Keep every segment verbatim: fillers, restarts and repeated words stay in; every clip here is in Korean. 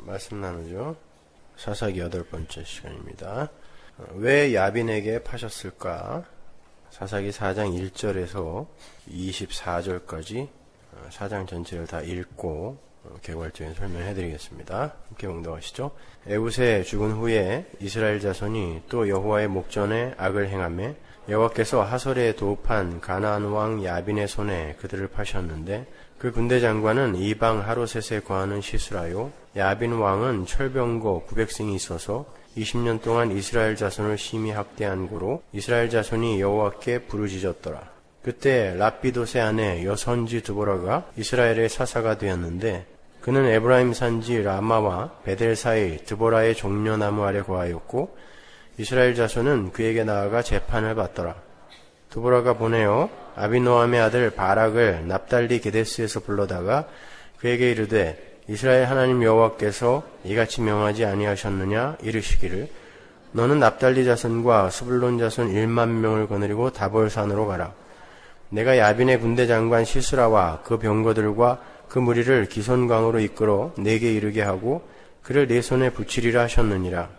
말씀 나누죠. 사사기 여덟 번째 시간입니다. 왜 야빈에게 파셨을까? 사사기 사 장 일 절에서 이십사 절까지 사 장 전체를 다 읽고 개괄적인 설명해 드리겠습니다. 함께 공독하시죠. 에봇에 죽은 후에 이스라엘 자손이 또 여호와의 목전에 악을 행하며 여호와께서 하솔에 도읍한 가나안 왕 야빈의 손에 그들을 파셨는데 그 군대 장관은 이방 하로셋에 거하는 시스라요. 야빈 왕은 철병거 구백승이 있어서 이십 년 동안 이스라엘 자손을 심히 학대한 고로 이스라엘 자손이 여호와께 부르짖었더라. 그때 랍비돗의 아내 여선지 드보라가 이스라엘의 사사가 되었는데 그는 에브라임 산지 라마와 베델 사이 드보라의 종려나무 아래 거하였고 이스라엘 자손은 그에게 나아가 재판을 받더라. 드보라가 보내어 아비노함의 아들 바락을 납달리 게데스에서 불러다가 그에게 이르되 이스라엘 하나님 여호와께서 이같이 명하지 아니하셨느냐 이르시기를 너는 납달리 자손과 스불론 자손 일만 명을 거느리고 다볼산으로 가라. 내가 야빈의 군대 장관 시스라와 그 병거들과 그 무리를 기손강으로 이끌어 내게 이르게 하고 그를 내 손에 붙이리라 하셨느니라.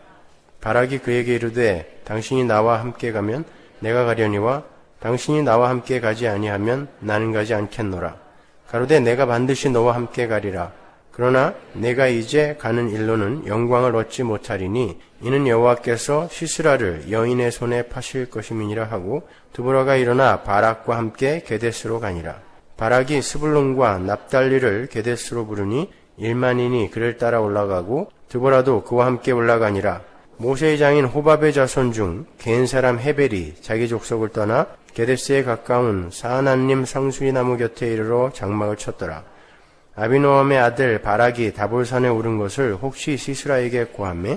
바락이 그에게 이르되 당신이 나와 함께 가면 내가 가려니와 당신이 나와 함께 가지 아니하면 나는 가지 않겠노라. 가로되 내가 반드시 너와 함께 가리라. 그러나 내가 이제 가는 일로는 영광을 얻지 못하리니 이는 여호와께서 시스라를 여인의 손에 파실 것임이니라 하고 드보라가 일어나 바락과 함께 게데스로 가니라. 바락이 스불론과 납달리를 게데스로 부르니 일만인이 그를 따라 올라가고 드보라도 그와 함께 올라가니라. 모세의 장인 호밥의 자손 중 겐 사람 헤벨이 자기 족속을 떠나 게데스에 가까운 사하난님 상수리 나무 곁에 이르러 장막을 쳤더라. 아비노함의 아들 바락이 다볼산에 오른 것을 혹시 시스라에게 고하매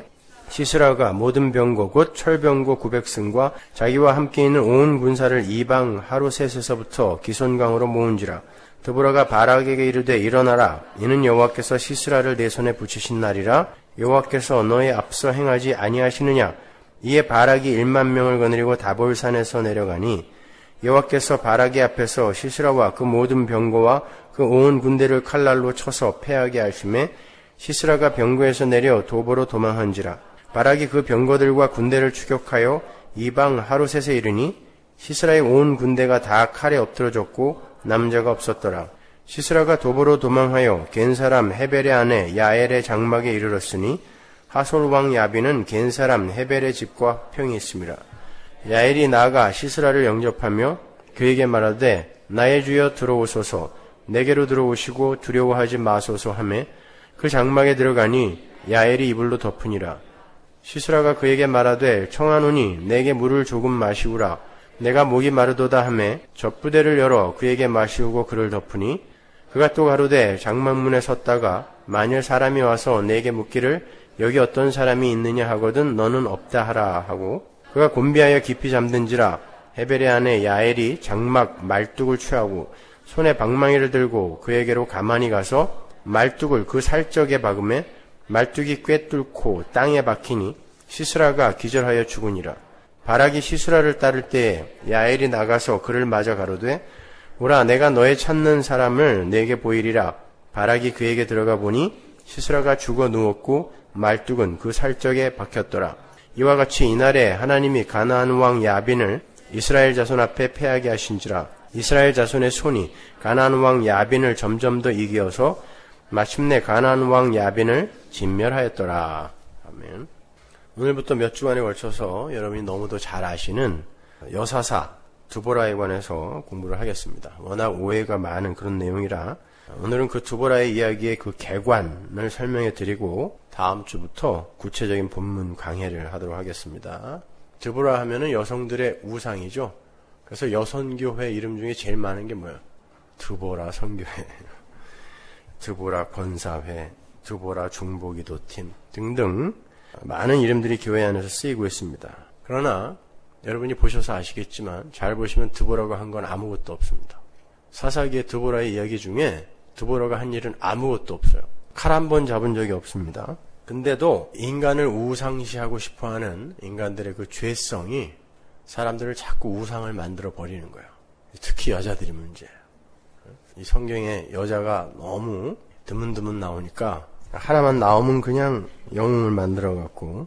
시스라가 모든 병거 곧 철병거 구백승과 자기와 함께 있는 온 군사를 이방 하로셋에서부터 기손강으로 모은지라. 드보라가 바락에게 이르되 일어나라. 이는 여호와께서 시스라를 내 손에 붙이신 날이라. 여호와께서 너의 앞서 행하지 아니하시느냐. 이에 바락이 일만 명을 거느리고 다볼산에서 내려가니 여호와께서 바락의 앞에서 시스라와 그 모든 병거와 그 온 군대를 칼날로 쳐서 패하게 하심에 시스라가 병거에서 내려 도보로 도망한지라. 바락이 그 병거들과 군대를 추격하여 이방 하로셋에 이르니 시스라의 온 군대가 다 칼에 엎드러졌고 남자가 없었더라. 시스라가 도보로 도망하여 겐 사람 헤벨의 아내 야엘의 장막에 이르렀으니 하솔 왕 야빈은 겐 사람 헤벨의 집과 평이 있음이라. 야엘이 나아가 시스라를 영접하며 그에게 말하되 나의 주여 들어오소서. 내게로 들어오시고 두려워하지 마소서 하매 그 장막에 들어가니 야엘이 이불로 덮으니라. 시스라가 그에게 말하되 청하노니 내게 물을 조금 마시우라. 내가 목이 마르도다 하매 젖부대를 열어 그에게 마시우고 그를 덮으니 그가 또 가로되 장막문에 섰다가 만일 사람이 와서 내게 묻기를 여기 어떤 사람이 있느냐 하거든 너는 없다 하라 하고 그가 곤비하여 깊이 잠든지라. 헤벨의 아내 야엘이 장막 말뚝을 취하고 손에 방망이를 들고 그에게로 가만히 가서 말뚝을 그 살적에 박음에 말뚝이 꿰뚫고 땅에 박히니 시스라가 기절하여 죽으니라. 바락이 시스라를 따를 때에 야엘이 나가서 그를 맞아 가로되 오라 내가 너의 찾는 사람을 내게 보이리라. 바락이 그에게 들어가 보니 시스라가 죽어 누웠고 말뚝은 그 살적에 박혔더라. 이와 같이 이날에 하나님이 가나안 왕 야빈을 이스라엘 자손 앞에 패하게 하신지라. 이스라엘 자손의 손이 가나안 왕 야빈을 점점 더 이기어서 마침내 가나안 왕 야빈을 진멸하였더라. 아멘. 오늘부터 몇 주간에 걸쳐서 여러분이 너무도 잘 아시는 여사사 드보라에 관해서 공부를 하겠습니다. 워낙 오해가 많은 그런 내용이라 오늘은 그 드보라의 이야기의 그 개관을 설명해 드리고 다음 주부터 구체적인 본문 강해를 하도록 하겠습니다. 드보라 하면은 여성들의 우상이죠. 그래서 여선교회 이름 중에 제일 많은 게 뭐예요? 드보라 선교회, 드보라 권사회, 드보라 중보기도팀 등등 많은 이름들이 교회 안에서 쓰이고 있습니다. 그러나 여러분이 보셔서 아시겠지만 잘 보시면 드보라가 한 건 아무것도 없습니다. 사사기의 드보라의 이야기 중에 드보라가 한 일은 아무것도 없어요. 칼 한 번 잡은 적이 없습니다. 근데도 인간을 우상시하고 싶어하는 인간들의 그 죄성이 사람들을 자꾸 우상을 만들어 버리는 거예요. 특히 여자들이 문제예요. 이 성경에 여자가 너무 드문드문 나오니까 하나만 나오면 그냥 영웅을 만들어 갖고,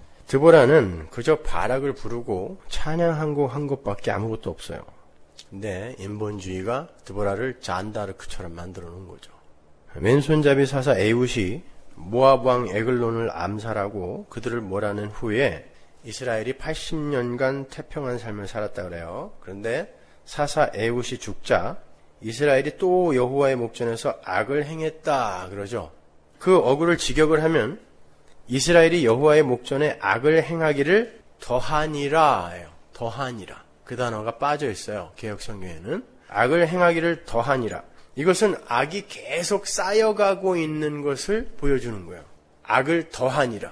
드보라는 그저 바락을 부르고 찬양한 거 한 것밖에 아무것도 없어요. 근데 인본주의가 드보라를 잔다르크처럼 만들어 놓은 거죠. 왼손잡이 사사 에훗이 모압 왕 에글론을 암살하고 그들을 몰아낸 후에 이스라엘이 팔십 년간 태평한 삶을 살았다 그래요. 그런데 사사 에훗이 죽자 이스라엘이 또 여호와의 목전에서 악을 행했다 그러죠. 그 억울을 직역을 하면 이스라엘이 여호와의 목전에 악을 행하기를 더하니라예요. 더하니라. 그 단어가 빠져 있어요. 개역 성경에는. 악을 행하기를 더하니라. 이것은 악이 계속 쌓여가고 있는 것을 보여주는 거예요. 악을 더하니라.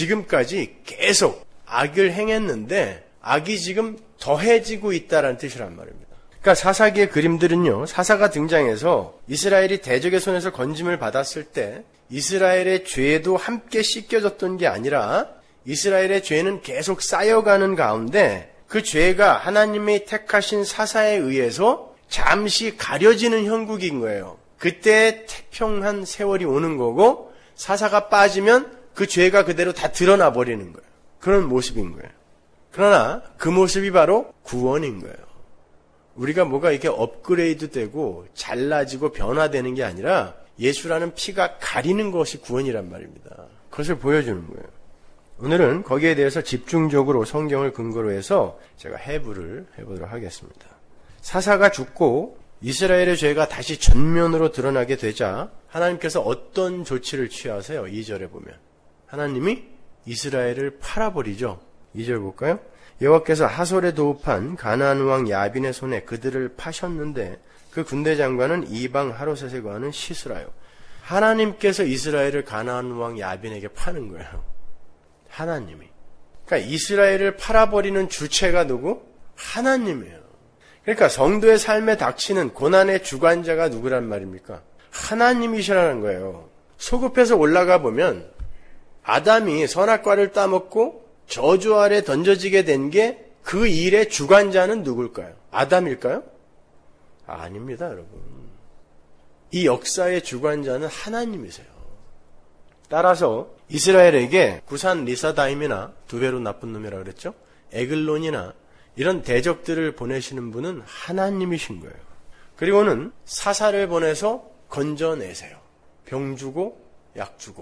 지금까지 계속 악을 행했는데 악이 지금 더해지고 있다는 뜻이란 말입니다. 그러니까 사사기의 그림들은요. 사사가 등장해서 이스라엘이 대적의 손에서 건짐을 받았을 때 이스라엘의 죄도 함께 씻겨졌던 게 아니라 이스라엘의 죄는 계속 쌓여가는 가운데 그 죄가 하나님이 택하신 사사에 의해서 잠시 가려지는 형국인 거예요. 그때 태평한 세월이 오는 거고 사사가 빠지면 그 죄가 그대로 다 드러나 버리는 거예요. 그런 모습인 거예요. 그러나 그 모습이 바로 구원인 거예요. 우리가 뭐가 이렇게 업그레이드 되고 잘나지고 변화되는 게 아니라 예수라는 피가 가리는 것이 구원이란 말입니다. 그것을 보여주는 거예요. 오늘은 거기에 대해서 집중적으로 성경을 근거로 해서 제가 해부를 해보도록 하겠습니다. 사사가 죽고 이스라엘의 죄가 다시 전면으로 드러나게 되자 하나님께서 어떤 조치를 취하세요? 이 절에 보면 하나님이 이스라엘을 팔아버리죠. 이 절 볼까요? 여호와께서 하솔에 도읍한 가나안 왕 야빈의 손에 그들을 파셨는데 그 군대 장관은 이방 하로셋에 거하는 시스라요. 하나님께서 이스라엘을 가나안 왕 야빈에게 파는 거예요. 하나님이. 그러니까 이스라엘을 팔아버리는 주체가 누구? 하나님이에요. 그러니까 성도의 삶에 닥치는 고난의 주관자가 누구란 말입니까? 하나님이시라는 거예요. 소급해서 올라가 보면 아담이 선악과를 따먹고 저주 아래 던져지게 된 게 그 일의 주관자는 누굴까요? 아담일까요? 아닙니다, 여러분. 이 역사의 주관자는 하나님이세요. 따라서 이스라엘에게 구산 리사다임이나 두 배로 나쁜 놈이라 그랬죠? 에글론이나 이런 대적들을 보내시는 분은 하나님이신 거예요. 그리고는 사사를 보내서 건져내세요. 병 주고 약 주고.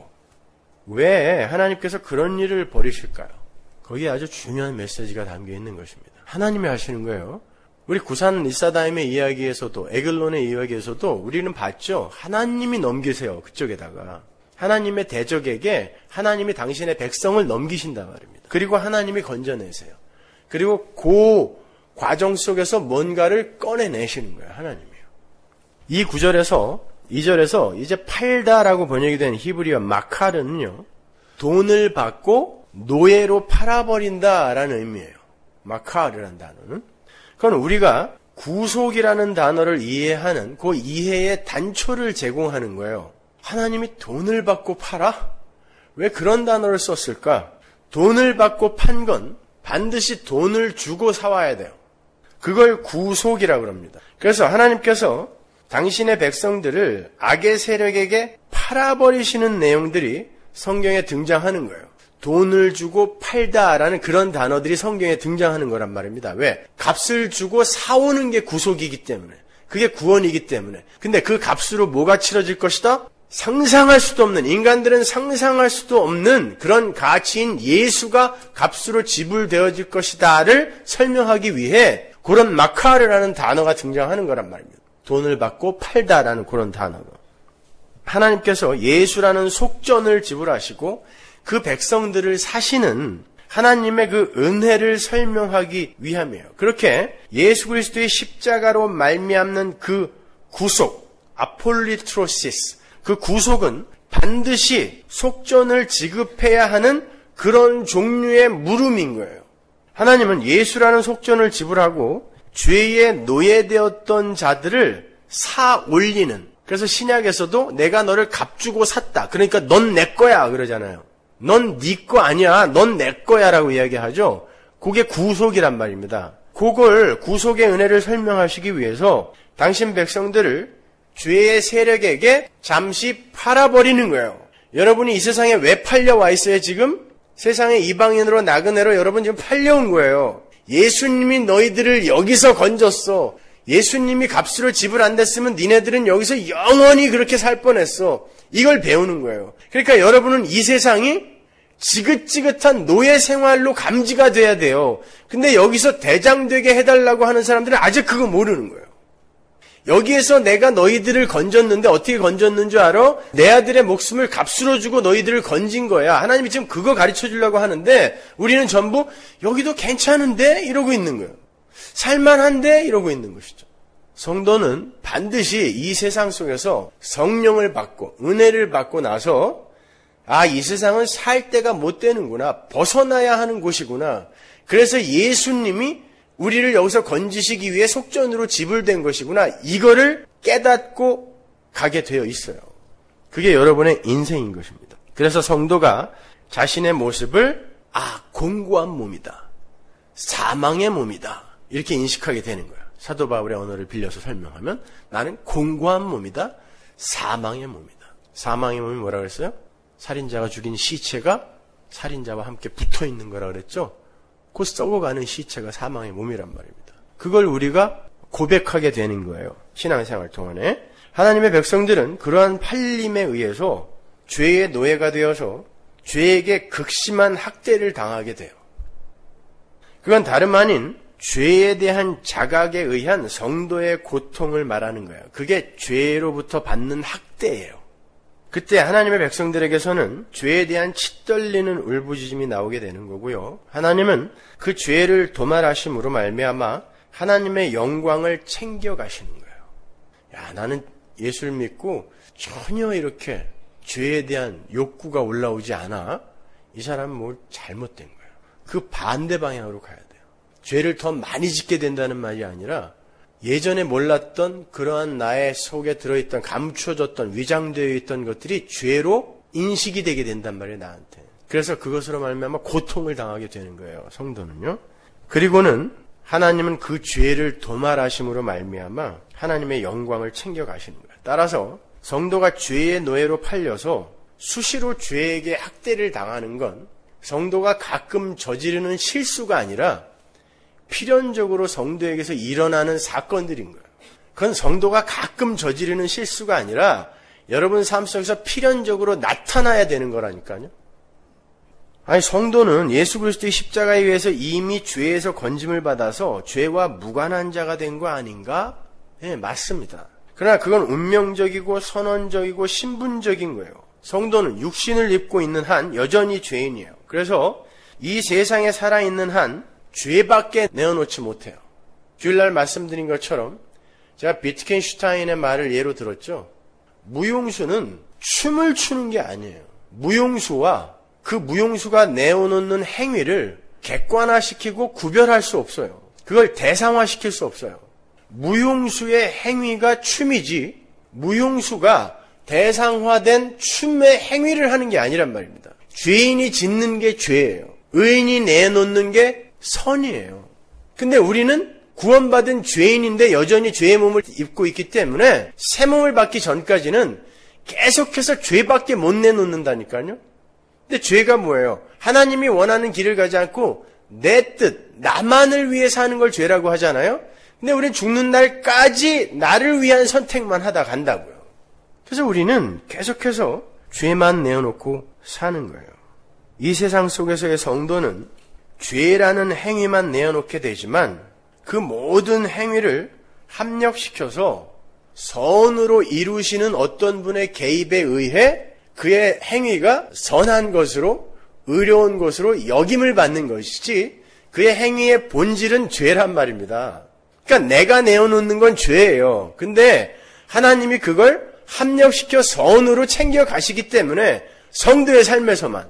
왜 하나님께서 그런 일을 벌이실까요? 거기에 아주 중요한 메시지가 담겨 있는 것입니다. 하나님이 하시는 거예요. 우리 구산 리사다임의 이야기에서도 에글론의 이야기에서도 우리는 봤죠. 하나님이 넘기세요. 그쪽에다가. 하나님의 대적에게 하나님이 당신의 백성을 넘기신단 말입니다. 그리고 하나님이 건져내세요. 그리고 그 과정 속에서 뭔가를 꺼내내시는 거예요. 하나님이요. 이 구절에서 이 절에서 이제 팔다라고 번역이 된 히브리어 마카르는요. 돈을 받고 노예로 팔아버린다라는 의미예요. 마카르라는 단어는. 그건 우리가 구속이라는 단어를 이해하는 그 이해의 단초를 제공하는 거예요. 하나님이 돈을 받고 팔아? 왜 그런 단어를 썼을까? 돈을 받고 판 건 반드시 돈을 주고 사와야 돼요. 그걸 구속이라고 합니다. 그래서 하나님께서 당신의 백성들을 악의 세력에게 팔아버리시는 내용들이 성경에 등장하는 거예요. 돈을 주고 팔다라는 그런 단어들이 성경에 등장하는 거란 말입니다. 왜? 값을 주고 사오는 게 구속이기 때문에. 그게 구원이기 때문에. 근데 그 값으로 뭐가 치러질 것이다? 상상할 수도 없는, 인간들은 상상할 수도 없는 그런 가치인 예수가 값으로 지불되어질 것이다를 설명하기 위해 그런 마카르라는 단어가 등장하는 거란 말입니다. 돈을 받고 팔다라는 그런 단어가. 하나님께서 예수라는 속전을 지불하시고 그 백성들을 사시는 하나님의 그 은혜를 설명하기 위함이에요. 그렇게 예수 그리스도의 십자가로 말미암는 그 구속, 아폴리트로시스, 그 구속은 반드시 속전을 지급해야 하는 그런 종류의 물음인 거예요. 하나님은 예수라는 속전을 지불하고 죄에 노예되었던 자들을 사 올리는, 그래서 신약에서도 내가 너를 값주고 샀다. 그러니까 넌 내 거야 그러잖아요. 넌 네 거 아니야. 넌 내 거야 라고 이야기하죠. 그게 구속이란 말입니다. 그걸 구속의 은혜를 설명하시기 위해서 당신 백성들을 죄의 세력에게 잠시 팔아버리는 거예요. 여러분이 이 세상에 왜 팔려와 있어요, 지금? 세상의 이방인으로 나그네로 여러분 지금 팔려온 거예요. 예수님이 너희들을 여기서 건졌어. 예수님이 값으로 지불 안 됐으면 니네들은 여기서 영원히 그렇게 살 뻔했어. 이걸 배우는 거예요. 그러니까 여러분은 이 세상이 지긋지긋한 노예 생활로 감지가 돼야 돼요. 근데 여기서 대장 되게 해달라고 하는 사람들은 아직 그거 모르는 거예요. 여기에서 내가 너희들을 건졌는데 어떻게 건졌는 줄 알아? 내 아들의 목숨을 값으로 주고 너희들을 건진 거야. 하나님이 지금 그거 가르쳐 주려고 하는데 우리는 전부 여기도 괜찮은데? 이러고 있는 거예요. 살만한데? 이러고 있는 것이죠. 성도는 반드시 이 세상 속에서 성령을 받고 은혜를 받고 나서 아, 이 세상은 살 때가 못 되는구나. 벗어나야 하는 곳이구나. 그래서 예수님이 우리를 여기서 건지시기 위해 속전으로 지불된 것이구나. 이거를 깨닫고 가게 되어 있어요. 그게 여러분의 인생인 것입니다. 그래서 성도가 자신의 모습을 아, 공고한 몸이다. 사망의 몸이다. 이렇게 인식하게 되는 거예요. 사도 바울의 언어를 빌려서 설명하면 나는 공고한 몸이다. 사망의 몸이다. 사망의 몸이 뭐라 그랬어요? 살인자가 죽인 시체가 살인자와 함께 붙어 있는 거라 그랬죠? 곧 썩어가는 시체가 사망의 몸이란 말입니다. 그걸 우리가 고백하게 되는 거예요. 신앙생활 동안에. 하나님의 백성들은 그러한 팔림에 의해서 죄의 노예가 되어서 죄에게 극심한 학대를 당하게 돼요. 그건 다름 아닌 죄에 대한 자각에 의한 성도의 고통을 말하는 거예요. 그게 죄로부터 받는 학대예요. 그때 하나님의 백성들에게서는 죄에 대한 치떨리는 울부짖음이 나오게 되는 거고요. 하나님은 그 죄를 도말하심으로 말미암아 하나님의 영광을 챙겨가시는 거예요. 야, 나는 예수를 믿고 전혀 이렇게 죄에 대한 욕구가 올라오지 않아. 이 사람은 뭐 잘못된 거예요. 그 반대 방향으로 가야 돼요. 죄를 더 많이 짓게 된다는 말이 아니라 예전에 몰랐던 그러한 나의 속에 들어있던 감춰졌던 위장되어 있던 것들이 죄로 인식이 되게 된단 말이에요. 나한테. 그래서 그것으로 말미암아 고통을 당하게 되는 거예요. 성도는요. 그리고는 하나님은 그 죄를 도말하심으로 말미암아 하나님의 영광을 챙겨가시는 거예요. 따라서 성도가 죄의 노예로 팔려서 수시로 죄에게 학대를 당하는 건 성도가 가끔 저지르는 실수가 아니라 필연적으로 성도에게서 일어나는 사건들인 거예요. 그건 성도가 가끔 저지르는 실수가 아니라 여러분 삶 속에서 필연적으로 나타나야 되는 거라니까요. 아니, 성도는 예수 그리스도의 십자가에 의해서 이미 죄에서 건짐을 받아서 죄와 무관한 자가 된 거 아닌가? 네, 맞습니다. 그러나 그건 운명적이고 선언적이고 신분적인 거예요. 성도는 육신을 입고 있는 한 여전히 죄인이에요. 그래서 이 세상에 살아있는 한 죄밖에 내어놓지 못해요. 주일날 말씀드린 것처럼 제가 비트겐슈타인의 말을 예로 들었죠. 무용수는 춤을 추는 게 아니에요. 무용수와 그 무용수가 내어놓는 행위를 객관화시키고 구별할 수 없어요. 그걸 대상화시킬 수 없어요. 무용수의 행위가 춤이지 무용수가 대상화된 춤의 행위를 하는 게 아니란 말입니다. 죄인이 짓는 게 죄예요. 의인이 내놓는 게 선이에요. 근데 우리는 구원받은 죄인인데 여전히 죄의 몸을 입고 있기 때문에 새 몸을 받기 전까지는 계속해서 죄밖에 못 내놓는다니까요. 근데 죄가 뭐예요? 하나님이 원하는 길을 가지 않고 내 뜻, 나만을 위해 사는 걸 죄라고 하잖아요. 근데 우리는 죽는 날까지 나를 위한 선택만 하다 간다고요. 그래서 우리는 계속해서 죄만 내어놓고 사는 거예요. 이 세상 속에서의 성도는 죄라는 행위만 내어놓게 되지만 그 모든 행위를 합력시켜서 선으로 이루시는 어떤 분의 개입에 의해 그의 행위가 선한 것으로 의로운 것으로 여김을 받는 것이지 그의 행위의 본질은 죄란 말입니다. 그러니까 내가 내어놓는 건 죄예요. 근데 하나님이 그걸 합력시켜 선으로 챙겨가시기 때문에 성도의 삶에서만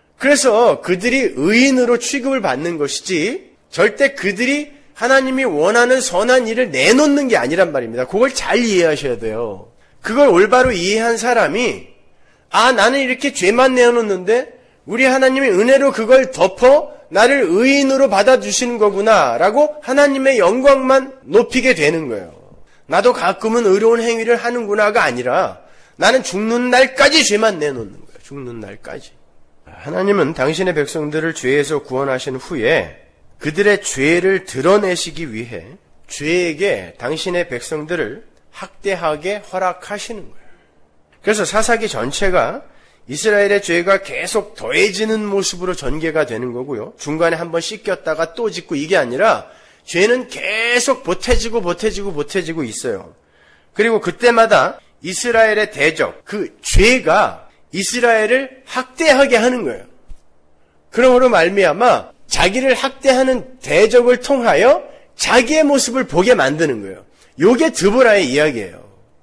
그래서 그들이 의인으로 취급을 받는 것이지 절대 그들이 하나님이 원하는 선한 일을 내놓는 게 아니란 말입니다. 그걸 잘 이해하셔야 돼요. 그걸 올바로 이해한 사람이 아, 나는 이렇게 죄만 내어놓는데 우리 하나님이 은혜로 그걸 덮어 나를 의인으로 받아주시는 거구나 라고 하나님의 영광만 높이게 되는 거예요. 나도 가끔은 의로운 행위를 하는구나가 아니라 나는 죽는 날까지 죄만 내놓는 거예요. 죽는 날까지. 하나님은 당신의 백성들을 죄에서 구원하신 후에 그들의 죄를 드러내시기 위해 죄에게 당신의 백성들을 학대하게 허락하시는 거예요. 그래서 사사기 전체가 이스라엘의 죄가 계속 더해지는 모습으로 전개가 되는 거고요. 중간에 한번 씻겼다가 또 짓고 이게 아니라 죄는 계속 보태지고 보태지고 보태지고 있어요. 그리고 그때마다 이스라엘의 대적, 그 죄가 이스라엘을 학대하게 하는 거예요. 그러므로 말미암아 자기를 학대하는 대적을 통하여 자기의 모습을 보게 만드는 거예요. 이게 드보라의 이야기예요.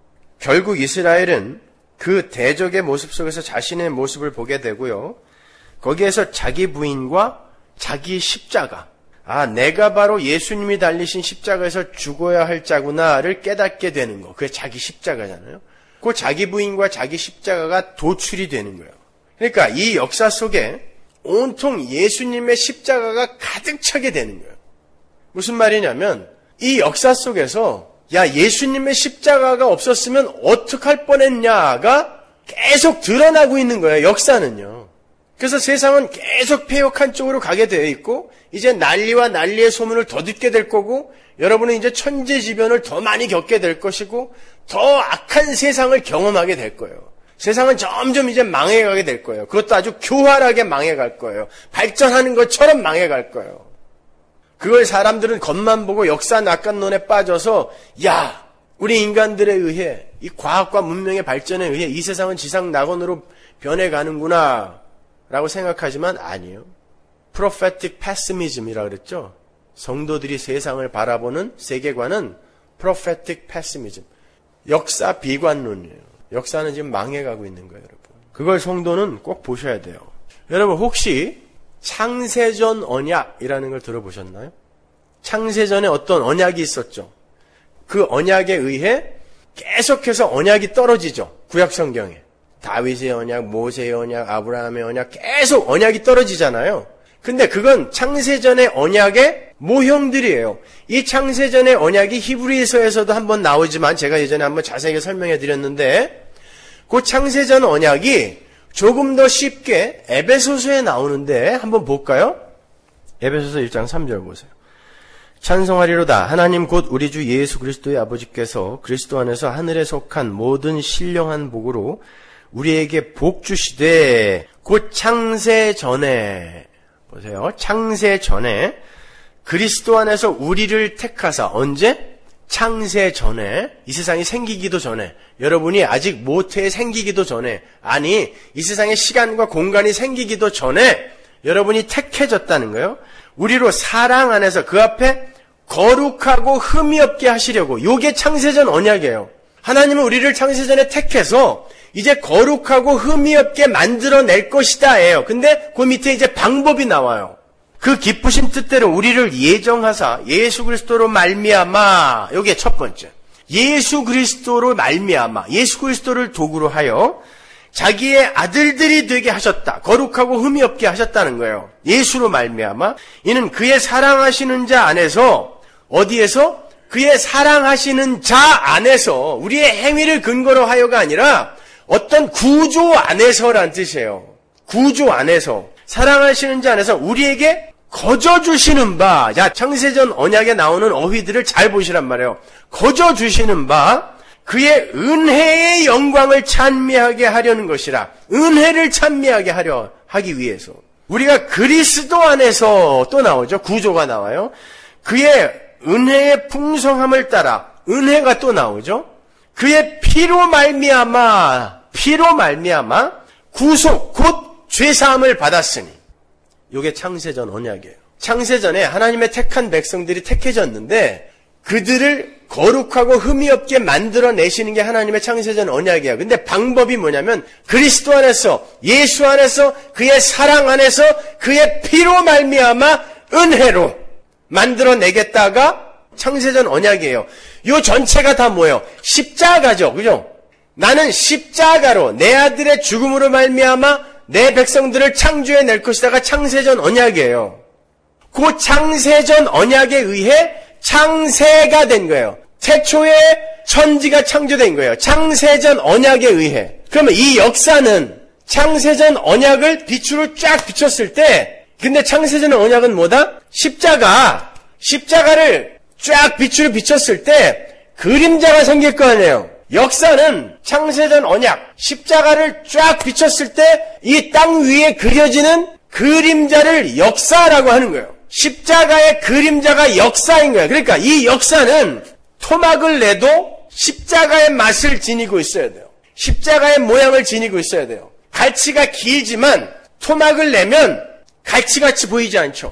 결국 이스라엘은 그 대적의 모습 속에서 자신의 모습을 보게 되고요. 거기에서 자기 부인과 자기 십자가, 아, 내가 바로 예수님이 달리신 십자가에서 죽어야 할 자구나를 깨닫게 되는 거. 그게 자기 십자가잖아요. 그 자기 부인과 자기 십자가가 도출이 되는 거예요. 그러니까 이 역사 속에 온통 예수님의 십자가가 가득 차게 되는 거예요. 무슨 말이냐면 이 역사 속에서 야, 예수님의 십자가가 없었으면 어떡할 뻔했냐가 계속 드러나고 있는 거예요. 역사는요. 그래서 세상은 계속 폐역한 쪽으로 가게 되어 있고 이제 난리와 난리의 소문을 더 듣게 될 거고 여러분은 이제 천재지변을 더 많이 겪게 될 것이고 더 악한 세상을 경험하게 될 거예요. 세상은 점점 이제 망해가게 될 거예요. 그것도 아주 교활하게 망해갈 거예요. 발전하는 것처럼 망해갈 거예요. 그걸 사람들은 겉만 보고 역사 낙관론에 빠져서 야, 우리 인간들에 의해 이 과학과 문명의 발전에 의해 이 세상은 지상 낙원으로 변해가는구나 라고 생각하지만 아니에요. Prophetic Pessimism이라고 그랬죠. 성도들이 세상을 바라보는 세계관은 Prophetic Pessimism, 역사 비관론이에요. 역사는 지금 망해가고 있는 거예요, 여러분. 그걸 성도는 꼭 보셔야 돼요. 여러분 혹시 창세전 언약이라는 걸 들어보셨나요? 창세전에 어떤 언약이 있었죠. 그 언약에 의해 계속해서 언약이 떨어지죠. 구약성경에. 다윗의 언약, 모세의 언약, 아브라함의 언약, 계속 언약이 떨어지잖아요. 근데 그건 창세전의 언약의 모형들이에요. 이 창세전의 언약이 히브리서에서도 한번 나오지만 제가 예전에 한번 자세하게 설명해 드렸는데 그 창세전 언약이 조금 더 쉽게 에베소서에 나오는데 한번 볼까요? 에베소서 일 장 삼 절 보세요. 찬송하리로다 하나님 곧 우리 주 예수 그리스도의 아버지께서 그리스도 안에서 하늘에 속한 모든 신령한 복으로 우리에게 복 주시되 곧 창세 전에 보세요. 창세 전에 그리스도 안에서 우리를 택하사 언제? 창세 전에, 이 세상이 생기기도 전에, 여러분이 아직 모태에 생기기도 전에, 아니 이 세상에 시간과 공간이 생기기도 전에 여러분이 택해졌다는 거예요. 우리로 사랑 안에서 그 앞에 거룩하고 흠이 없게 하시려고. 요게 창세전 언약이에요. 하나님은 우리를 창세전에 택해서 이제 거룩하고 흠이 없게 만들어낼 것이다예요. 근데 그 밑에 이제 방법이 나와요. 그 기쁘신 뜻대로 우리를 예정하사 예수 그리스도로 말미암아, 요게 첫 번째. 예수 그리스도로 말미암아, 예수 그리스도를 도구로 하여 자기의 아들들이 되게 하셨다. 거룩하고 흠이 없게 하셨다는 거예요. 예수로 말미암아. 이는 그의 사랑하시는 자 안에서, 어디에서? 그의 사랑하시는 자 안에서, 우리의 행위를 근거로 하여가 아니라 어떤 구조 안에서란 뜻이에요. 구조 안에서. 사랑하시는 자 안에서 우리에게 거저주시는 바. 자, 창세전 언약에 나오는 어휘들을 잘 보시란 말이에요. 거저주시는 바, 그의 은혜의 영광을 찬미하게 하려는 것이라. 은혜를 찬미하게 하려 하기 위해서. 우리가 그리스도 안에서 또 나오죠. 구조가 나와요. 그의 은혜의 풍성함을 따라 은혜가 또 나오죠. 그의 피로 말미암아, 피로 말미암아 구속 곧 죄사함을 받았으니. 이게 창세전 언약이에요. 창세전에 하나님의 택한 백성들이 택해졌는데 그들을 거룩하고 흠이 없게 만들어내시는 게 하나님의 창세전 언약이에요. 근데 방법이 뭐냐면 그리스도 안에서, 예수 안에서, 그의 사랑 안에서, 그의 피로 말미암아 은혜로 만들어내겠다가 창세전 언약이에요. 이 전체가 다 뭐예요? 십자가죠. 그죠? 나는 십자가로 내 아들의 죽음으로 말미암아 내 백성들을 창조해낼 것이다가 창세전 언약이에요. 그 창세전 언약에 의해 창세가 된 거예요. 태초에 천지가 창조된 거예요. 창세전 언약에 의해. 그러면 이 역사는 창세전 언약을 빛으로 쫙 비췄을 때, 근데 창세전 언약은 뭐다? 십자가, 십자가를 쫙 빛으로 비췄을 때 그림자가 생길 거 아니에요. 역사는 창세전 언약, 십자가를 쫙 비췄을 때 이 땅 위에 그려지는 그림자를 역사라고 하는 거예요. 십자가의 그림자가 역사인 거예요. 그러니까 이 역사는 토막을 내도 십자가의 맛을 지니고 있어야 돼요. 십자가의 모양을 지니고 있어야 돼요. 갈치가 길지만 토막을 내면 갈치같이 보이지 않죠.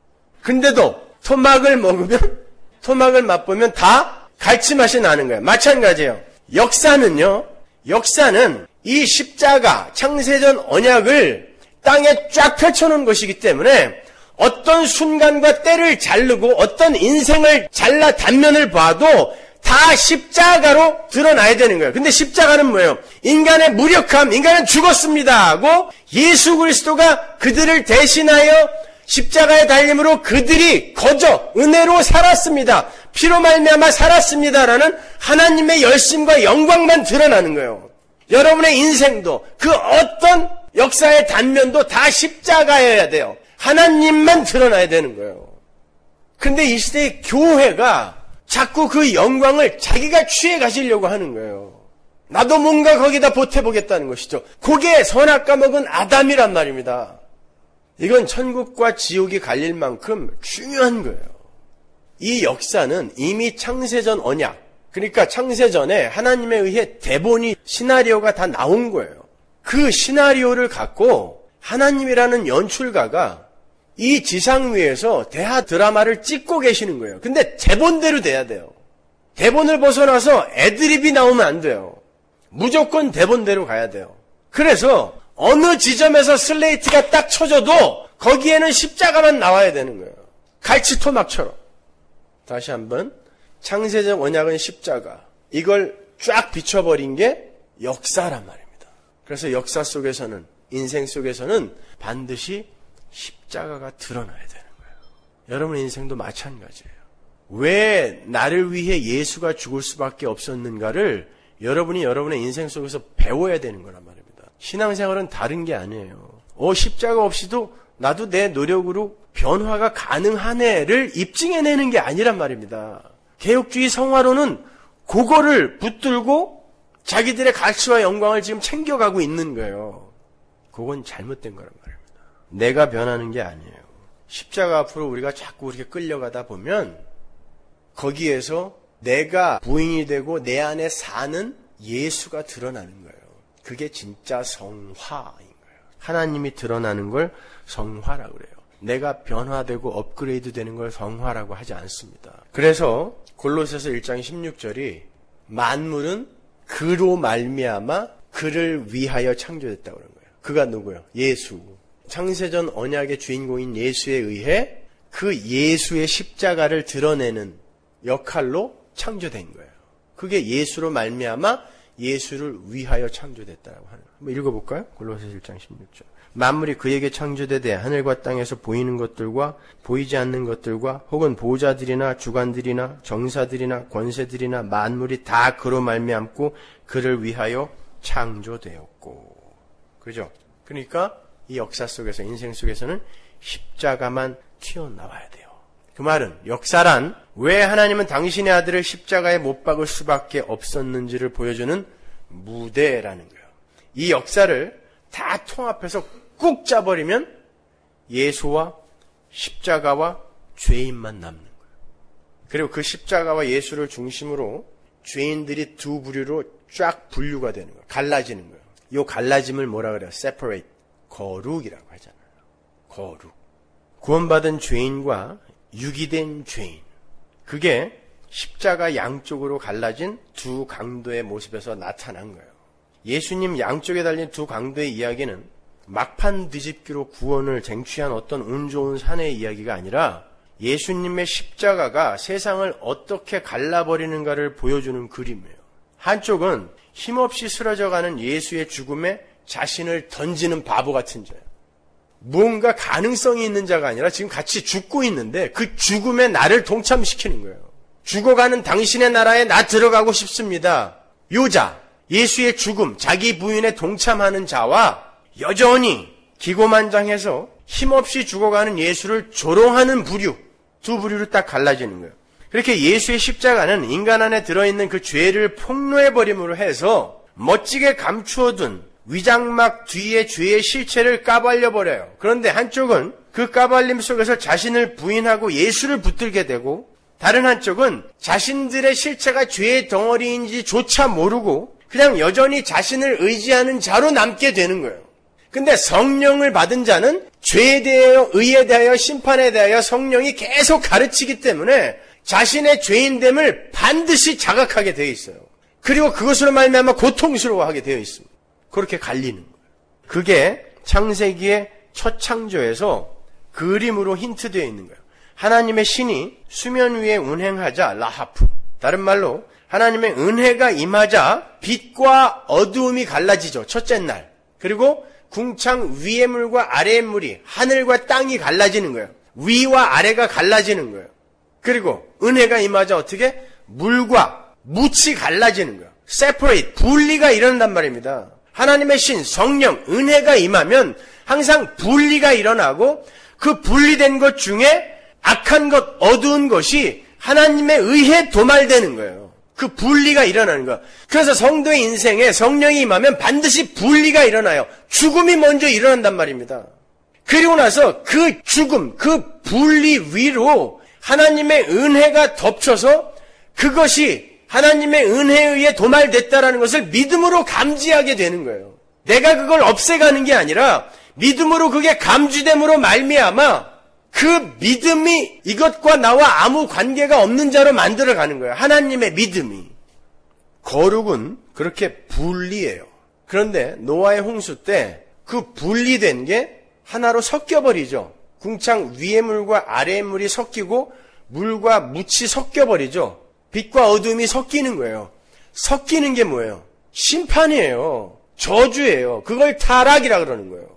근데도 토막을 먹으면, 토막을 맛보면 다 갈치 맛이 나는 거예요. 마찬가지예요. 역사는요, 역사는 이 십자가, 창세전 언약을 땅에 쫙 펼쳐놓은 것이기 때문에 어떤 순간과 때를 자르고 어떤 인생을 잘라 단면을 봐도 다 십자가로 드러나야 되는 거예요. 근데 십자가는 뭐예요? 인간의 무력함, 인간은 죽었습니다 하고 예수 그리스도가 그들을 대신하여 십자가의 달림으로 그들이 거저 은혜로 살았습니다. 피로 말미암아 살았습니다라는 하나님의 열심과 영광만 드러나는 거예요. 여러분의 인생도 그 어떤 역사의 단면도 다 십자가여야 돼요. 하나님만 드러나야 되는 거예요. 근데 이 시대의 교회가 자꾸 그 영광을 자기가 취해 가시려고 하는 거예요. 나도 뭔가 거기다 보태보겠다는 것이죠. 그게 선악 까먹은 아담이란 말입니다. 이건 천국과 지옥이 갈릴 만큼 중요한 거예요. 이 역사는 이미 창세전 언약, 그러니까 창세전에 하나님에 의해 대본이, 시나리오가 다 나온 거예요. 그 시나리오를 갖고 하나님이라는 연출가가 이 지상 위에서 대하 드라마를 찍고 계시는 거예요. 근데 대본대로 돼야 돼요. 대본을 벗어나서 애드립이 나오면 안 돼요. 무조건 대본대로 가야 돼요. 그래서 어느 지점에서 슬레이트가 딱 쳐져도 거기에는 십자가만 나와야 되는 거예요. 갈치토막처럼. 다시 한번, 창세적 언약은 십자가, 이걸 쫙 비춰버린 게 역사란 말입니다. 그래서 역사 속에서는, 인생 속에서는 반드시 십자가가 드러나야 되는 거예요. 여러분의 인생도 마찬가지예요. 왜 나를 위해 예수가 죽을 수밖에 없었는가를 여러분이 여러분의 인생 속에서 배워야 되는 거란 말입니다. 신앙생활은 다른 게 아니에요. 어, 십자가 없이도 나도 내 노력으로 변화가 가능하네를 입증해내는 게 아니란 말입니다. 개혁주의 성화론은 그거를 붙들고 자기들의 가치와 영광을 지금 챙겨가고 있는 거예요. 그건 잘못된 거란 말입니다. 내가 변하는 게 아니에요. 십자가 앞으로 우리가 자꾸 이렇게 끌려가다 보면 거기에서 내가 부인이 되고 내 안에 사는 예수가 드러나는 거예요. 그게 진짜 성화인 거예요. 하나님이 드러나는 걸 성화라고 그래요. 내가 변화되고 업그레이드 되는 걸 성화라고 하지 않습니다. 그래서 골로새서 일 장 십육 절이 만물은 그로 말미암아 그를 위하여 창조됐다고 그런 거예요. 그가 누구예요? 예수. 창세전 언약의 주인공인 예수에 의해 그 예수의 십자가를 드러내는 역할로 창조된 거예요. 그게 예수로 말미암아 예수를 위하여 창조됐다고 하는 거예요. 한번 읽어볼까요? 골로새서 일 장 십육 절. 만물이 그에게 창조되되 하늘과 땅에서 보이는 것들과 보이지 않는 것들과 혹은 보좌들이나 주관들이나 정사들이나 권세들이나 만물이 다 그로 말미암고 그를 위하여 창조되었고. 그죠? 그러니까 이 역사 속에서, 인생 속에서는 십자가만 튀어나와야 돼요. 그 말은 역사란 왜 하나님은 당신의 아들을 십자가에 못 박을 수밖에 없었는지를 보여주는 무대라는 거예요. 이 역사를 다 통합해서 꾹 짜버리면 예수와 십자가와 죄인만 남는 거예요. 그리고 그 십자가와 예수를 중심으로 죄인들이 두 부류로 쫙 분류가 되는 거예요. 갈라지는 거예요. 이 갈라짐을 뭐라 그래요? separate, 거룩이라고 하잖아요. 거룩. 구원받은 죄인과 유기된 죄인. 그게 십자가 양쪽으로 갈라진 두 강도의 모습에서 나타난 거예요. 예수님 양쪽에 달린 두 강도의 이야기는 막판 뒤집기로 구원을 쟁취한 어떤 운 좋은 사내의 이야기가 아니라 예수님의 십자가가 세상을 어떻게 갈라버리는가를 보여주는 그림이에요. 한쪽은 힘없이 쓰러져가는 예수의 죽음에 자신을 던지는 바보 같은 자예요. 무언가 가능성이 있는 자가 아니라 지금 같이 죽고 있는데 그 죽음에 나를 동참시키는 거예요. 죽어가는 당신의 나라에 나 들어가고 싶습니다. 요 자, 예수의 죽음, 자기 부인에 동참하는 자와 여전히 기고만장해서 힘없이 죽어가는 예수를 조롱하는 부류, 두 부류로 딱 갈라지는 거예요. 그렇게 예수의 십자가는 인간 안에 들어있는 그 죄를 폭로해버림으로 해서 멋지게 감추어둔 위장막 뒤에 죄의 실체를 까발려버려요. 그런데 한쪽은 그 까발림 속에서 자신을 부인하고 예수를 붙들게 되고, 다른 한쪽은 자신들의 실체가 죄의 덩어리인지조차 모르고 그냥 여전히 자신을 의지하는 자로 남게 되는 거예요. 근데 성령을 받은 자는 죄에 대하여, 의에 대하여, 심판에 대하여 성령이 계속 가르치기 때문에 자신의 죄인됨을 반드시 자각하게 되어 있어요. 그리고 그것으로 말미암아 고통스러워하게 되어 있습니다. 그렇게 갈리는 거예요. 그게 창세기의 첫 창조에서 그림으로 힌트되어 있는 거예요. 하나님의 신이 수면 위에 운행하자 라하프, 다른 말로 하나님의 은혜가 임하자 빛과 어두움이 갈라지죠. 첫째 날. 그리고 궁창 위의 물과 아래의 물이, 하늘과 땅이 갈라지는 거예요. 위와 아래가 갈라지는 거예요. 그리고 은혜가 임하자 어떻게? 물과 묻이 갈라지는 거예요. separate, 분리가 일어난단 말입니다. 하나님의 신, 성령, 은혜가 임하면 항상 분리가 일어나고 그 분리된 것 중에 악한 것, 어두운 것이 하나님의 의해 도말되는 거예요. 그 분리가 일어나는 거예요. 그래서 성도의 인생에 성령이 임하면 반드시 분리가 일어나요. 죽음이 먼저 일어난단 말입니다. 그리고 나서 그 죽음, 그 분리 위로 하나님의 은혜가 덮쳐서 그것이 하나님의 은혜에 의해 도말됐다라는 것을 믿음으로 감지하게 되는 거예요. 내가 그걸 없애가는 게 아니라 믿음으로 그게 감지됨으로 말미암아 그 믿음이 이것과 나와 아무 관계가 없는 자로 만들어가는 거예요. 하나님의 믿음이. 거룩은 그렇게 분리해요. 그런데 노아의 홍수 때 그 분리된 게 하나로 섞여버리죠. 궁창 위의 물과 아래의 물이 섞이고 물과 묻이 섞여버리죠. 빛과 어둠이 섞이는 거예요. 섞이는 게 뭐예요? 심판이에요. 저주예요. 그걸 타락이라 그러는 거예요.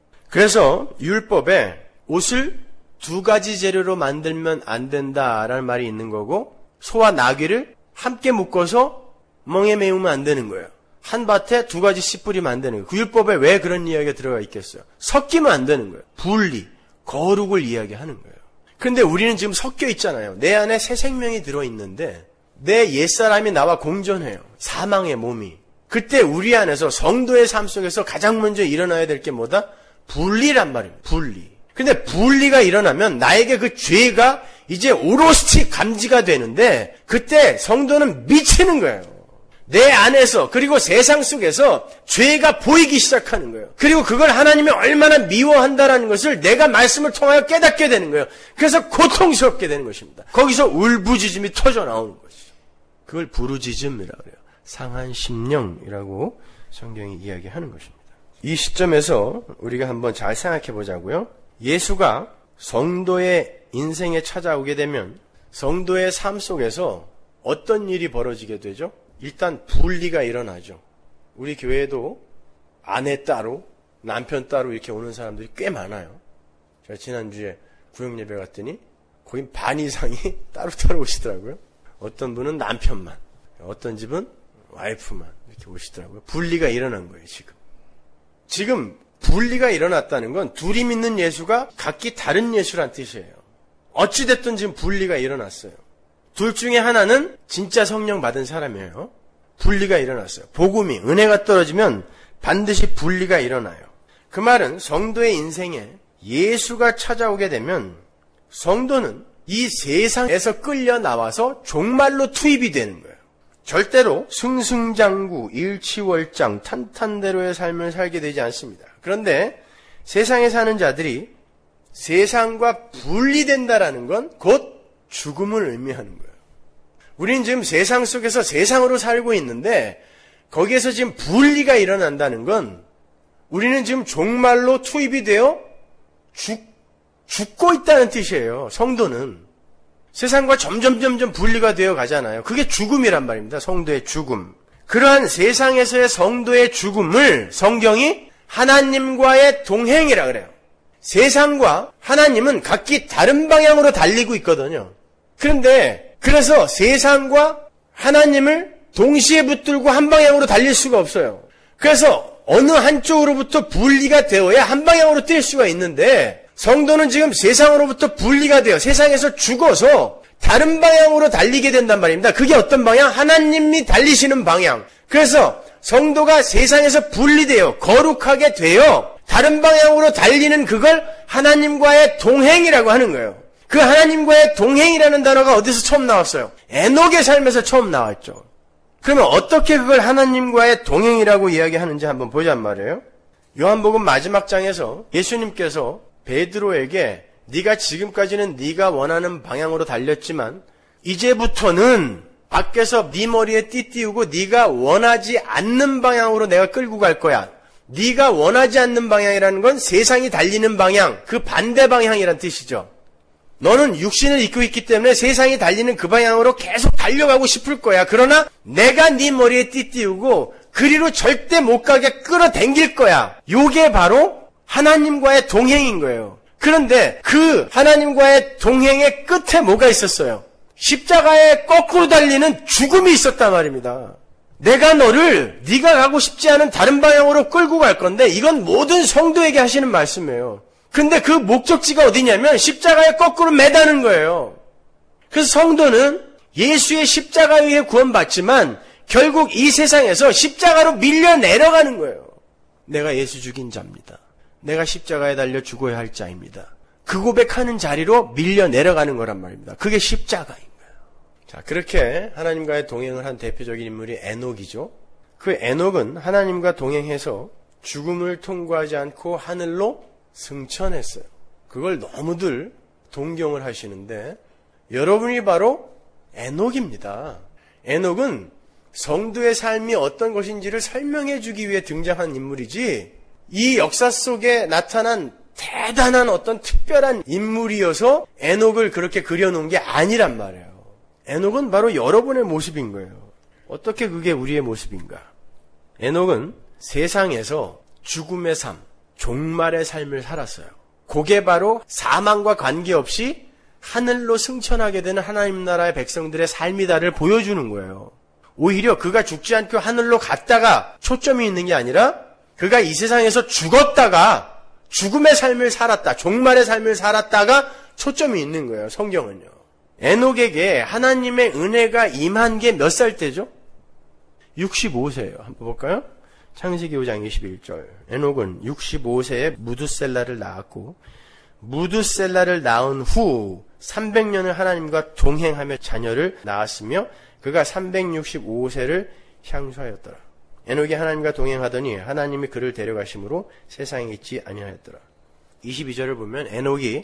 그래서 율법에 옷을 두 가지 재료로 만들면 안 된다라는 말이 있는 거고, 소와 나귀를 함께 묶어서 멍에 메우면 안 되는 거예요. 한 밭에 두 가지 씨 뿌리면 안 되는 거예요. 그 율법에 왜 그런 이야기가 들어가 있겠어요? 섞이면 안 되는 거예요. 분리, 거룩을 이야기하는 거예요. 그런데 우리는 지금 섞여 있잖아요. 내 안에 새 생명이 들어있는데 내 옛사람이 나와 공존해요. 사망의 몸이. 그때 우리 안에서 성도의 삶 속에서 가장 먼저 일어나야 될 게 뭐다? 분리란 말입니다. 분리. 근데 분리가 일어나면 나에게 그 죄가 이제 오롯이 감지가 되는데 그때 성도는 미치는 거예요. 내 안에서, 그리고 세상 속에서 죄가 보이기 시작하는 거예요. 그리고 그걸 하나님이 얼마나 미워한다라는 것을 내가 말씀을 통하여 깨닫게 되는 거예요. 그래서 고통스럽게 되는 것입니다. 거기서 울부짖음이 터져 나오는 것이죠. 그걸 부르짖음이라고 해요. 상한 심령이라고 성경이 이야기하는 것입니다. 이 시점에서 우리가 한번 잘 생각해 보자고요. 예수가 성도의 인생에 찾아오게 되면 성도의 삶 속에서 어떤 일이 벌어지게 되죠? 일단 분리가 일어나죠. 우리 교회에도 아내 따로, 남편 따로 이렇게 오는 사람들이 꽤 많아요. 제가 지난주에 구역예배 갔더니 거의 반 이상이 따로 따로 오시더라고요. 어떤 분은 남편만, 어떤 집은 와이프만 이렇게 오시더라고요. 분리가 일어난 거예요, 지금. 지금 분리가 일어났다는 건 둘이 믿는 예수가 각기 다른 예수란 뜻이에요. 어찌됐든 지금 분리가 일어났어요. 둘 중에 하나는 진짜 성령 받은 사람이에요. 분리가 일어났어요. 복음이, 은혜가 떨어지면 반드시 분리가 일어나요. 그 말은 성도의 인생에 예수가 찾아오게 되면 성도는 이 세상에서 끌려 나와서 종말로 투입이 되는 거예요. 절대로 승승장구, 일치월장, 탄탄대로의 삶을 살게 되지 않습니다. 그런데 세상에 사는 자들이 세상과 분리된다라는 건 곧 죽음을 의미하는 거예요. 우리는 지금 세상 속에서 세상으로 살고 있는데 거기에서 지금 분리가 일어난다는 건 우리는 지금 종말로 투입이 되어 죽, 죽고 있다는 뜻이에요. 성도는. 세상과 점점 점점 분리가 되어 가잖아요. 그게 죽음이란 말입니다. 성도의 죽음. 그러한 세상에서의 성도의 죽음을 성경이 하나님과의 동행이라 그래요. 세상과 하나님은 각기 다른 방향으로 달리고 있거든요. 그런데 그래서 세상과 하나님을 동시에 붙들고 한 방향으로 달릴 수가 없어요. 그래서 어느 한쪽으로부터 분리가 되어야 한 방향으로 뛸 수가 있는데 성도는 지금 세상으로부터 분리가 되어 세상에서 죽어서 다른 방향으로 달리게 된단 말입니다. 그게 어떤 방향? 하나님이 달리시는 방향. 그래서 성도가 세상에서 분리되어 거룩하게 되어 다른 방향으로 달리는 그걸 하나님과의 동행이라고 하는 거예요. 그 하나님과의 동행이라는 단어가 어디서 처음 나왔어요? 에녹의 삶에서 처음 나왔죠. 그러면 어떻게 그걸 하나님과의 동행이라고 이야기하는지 한번 보자는 말이에요. 요한복음 마지막 장에서 예수님께서 베드로에게 네가 지금까지는 네가 원하는 방향으로 달렸지만 이제부터는 밖에서 네 머리에 띠띠우고 네가 원하지 않는 방향으로 내가 끌고 갈 거야. 네가 원하지 않는 방향이라는 건 세상이 달리는 방향, 그 반대 방향이란 뜻이죠. 너는 육신을 입고 있기 때문에 세상이 달리는 그 방향으로 계속 달려가고 싶을 거야. 그러나 내가 네 머리에 띠띠우고 그리로 절대 못 가게 끌어당길 거야. 요게 바로 하나님과의 동행인 거예요. 그런데 그 하나님과의 동행의 끝에 뭐가 있었어요? 십자가에 거꾸로 달리는 죽음이 있었단 말입니다. 내가 너를 네가 가고 싶지 않은 다른 방향으로 끌고 갈 건데 이건 모든 성도에게 하시는 말씀이에요. 근데 그 목적지가 어디냐면 십자가에 거꾸로 매다는 거예요. 그래서 성도는 예수의 십자가에 의해 구원받지만 결국 이 세상에서 십자가로 밀려 내려가는 거예요. 내가 예수 죽인 자입니다. 내가 십자가에 달려 죽어야 할 자입니다. 그 고백하는 자리로 밀려 내려가는 거란 말입니다. 그게 십자가인 거예요. 자, 그렇게 하나님과의 동행을 한 대표적인 인물이 에녹이죠. 그 에녹은 하나님과 동행해서 죽음을 통과하지 않고 하늘로 승천했어요. 그걸 너무들 동경을 하시는데 여러분이 바로 에녹입니다. 에녹은 성도의 삶이 어떤 것인지를 설명해 주기 위해 등장한 인물이지 이 역사 속에 나타난 대단한 어떤 특별한 인물이어서 에녹을 그렇게 그려놓은 게 아니란 말이에요. 에녹은 바로 여러분의 모습인 거예요. 어떻게 그게 우리의 모습인가? 에녹은 세상에서 죽음의 삶, 종말의 삶을 살았어요. 그게 바로 사망과 관계없이 하늘로 승천하게 되는 하나님 나라의 백성들의 삶이다를 보여주는 거예요. 오히려 그가 죽지 않고 하늘로 갔다가 초점이 있는 게 아니라 그가 이 세상에서 죽었다가 죽음의 삶을 살았다, 종말의 삶을 살았다가 초점이 있는 거예요. 성경은요. 에녹에게 하나님의 은혜가 임한 게 몇 살 때죠? 육십오 세예요. 한번 볼까요? 창세기 오 장 이십일 절. 에녹은 육십오 세에 무두셀라를 낳았고 무두셀라를 낳은 후 삼백 년을 하나님과 동행하며 자녀를 낳았으며 그가 삼백육십오 세를 향수하였더라. 에녹이 하나님과 동행하더니 하나님이 그를 데려가심으로 세상에 있지 아니하였더라. 이십이 절을 보면 에녹이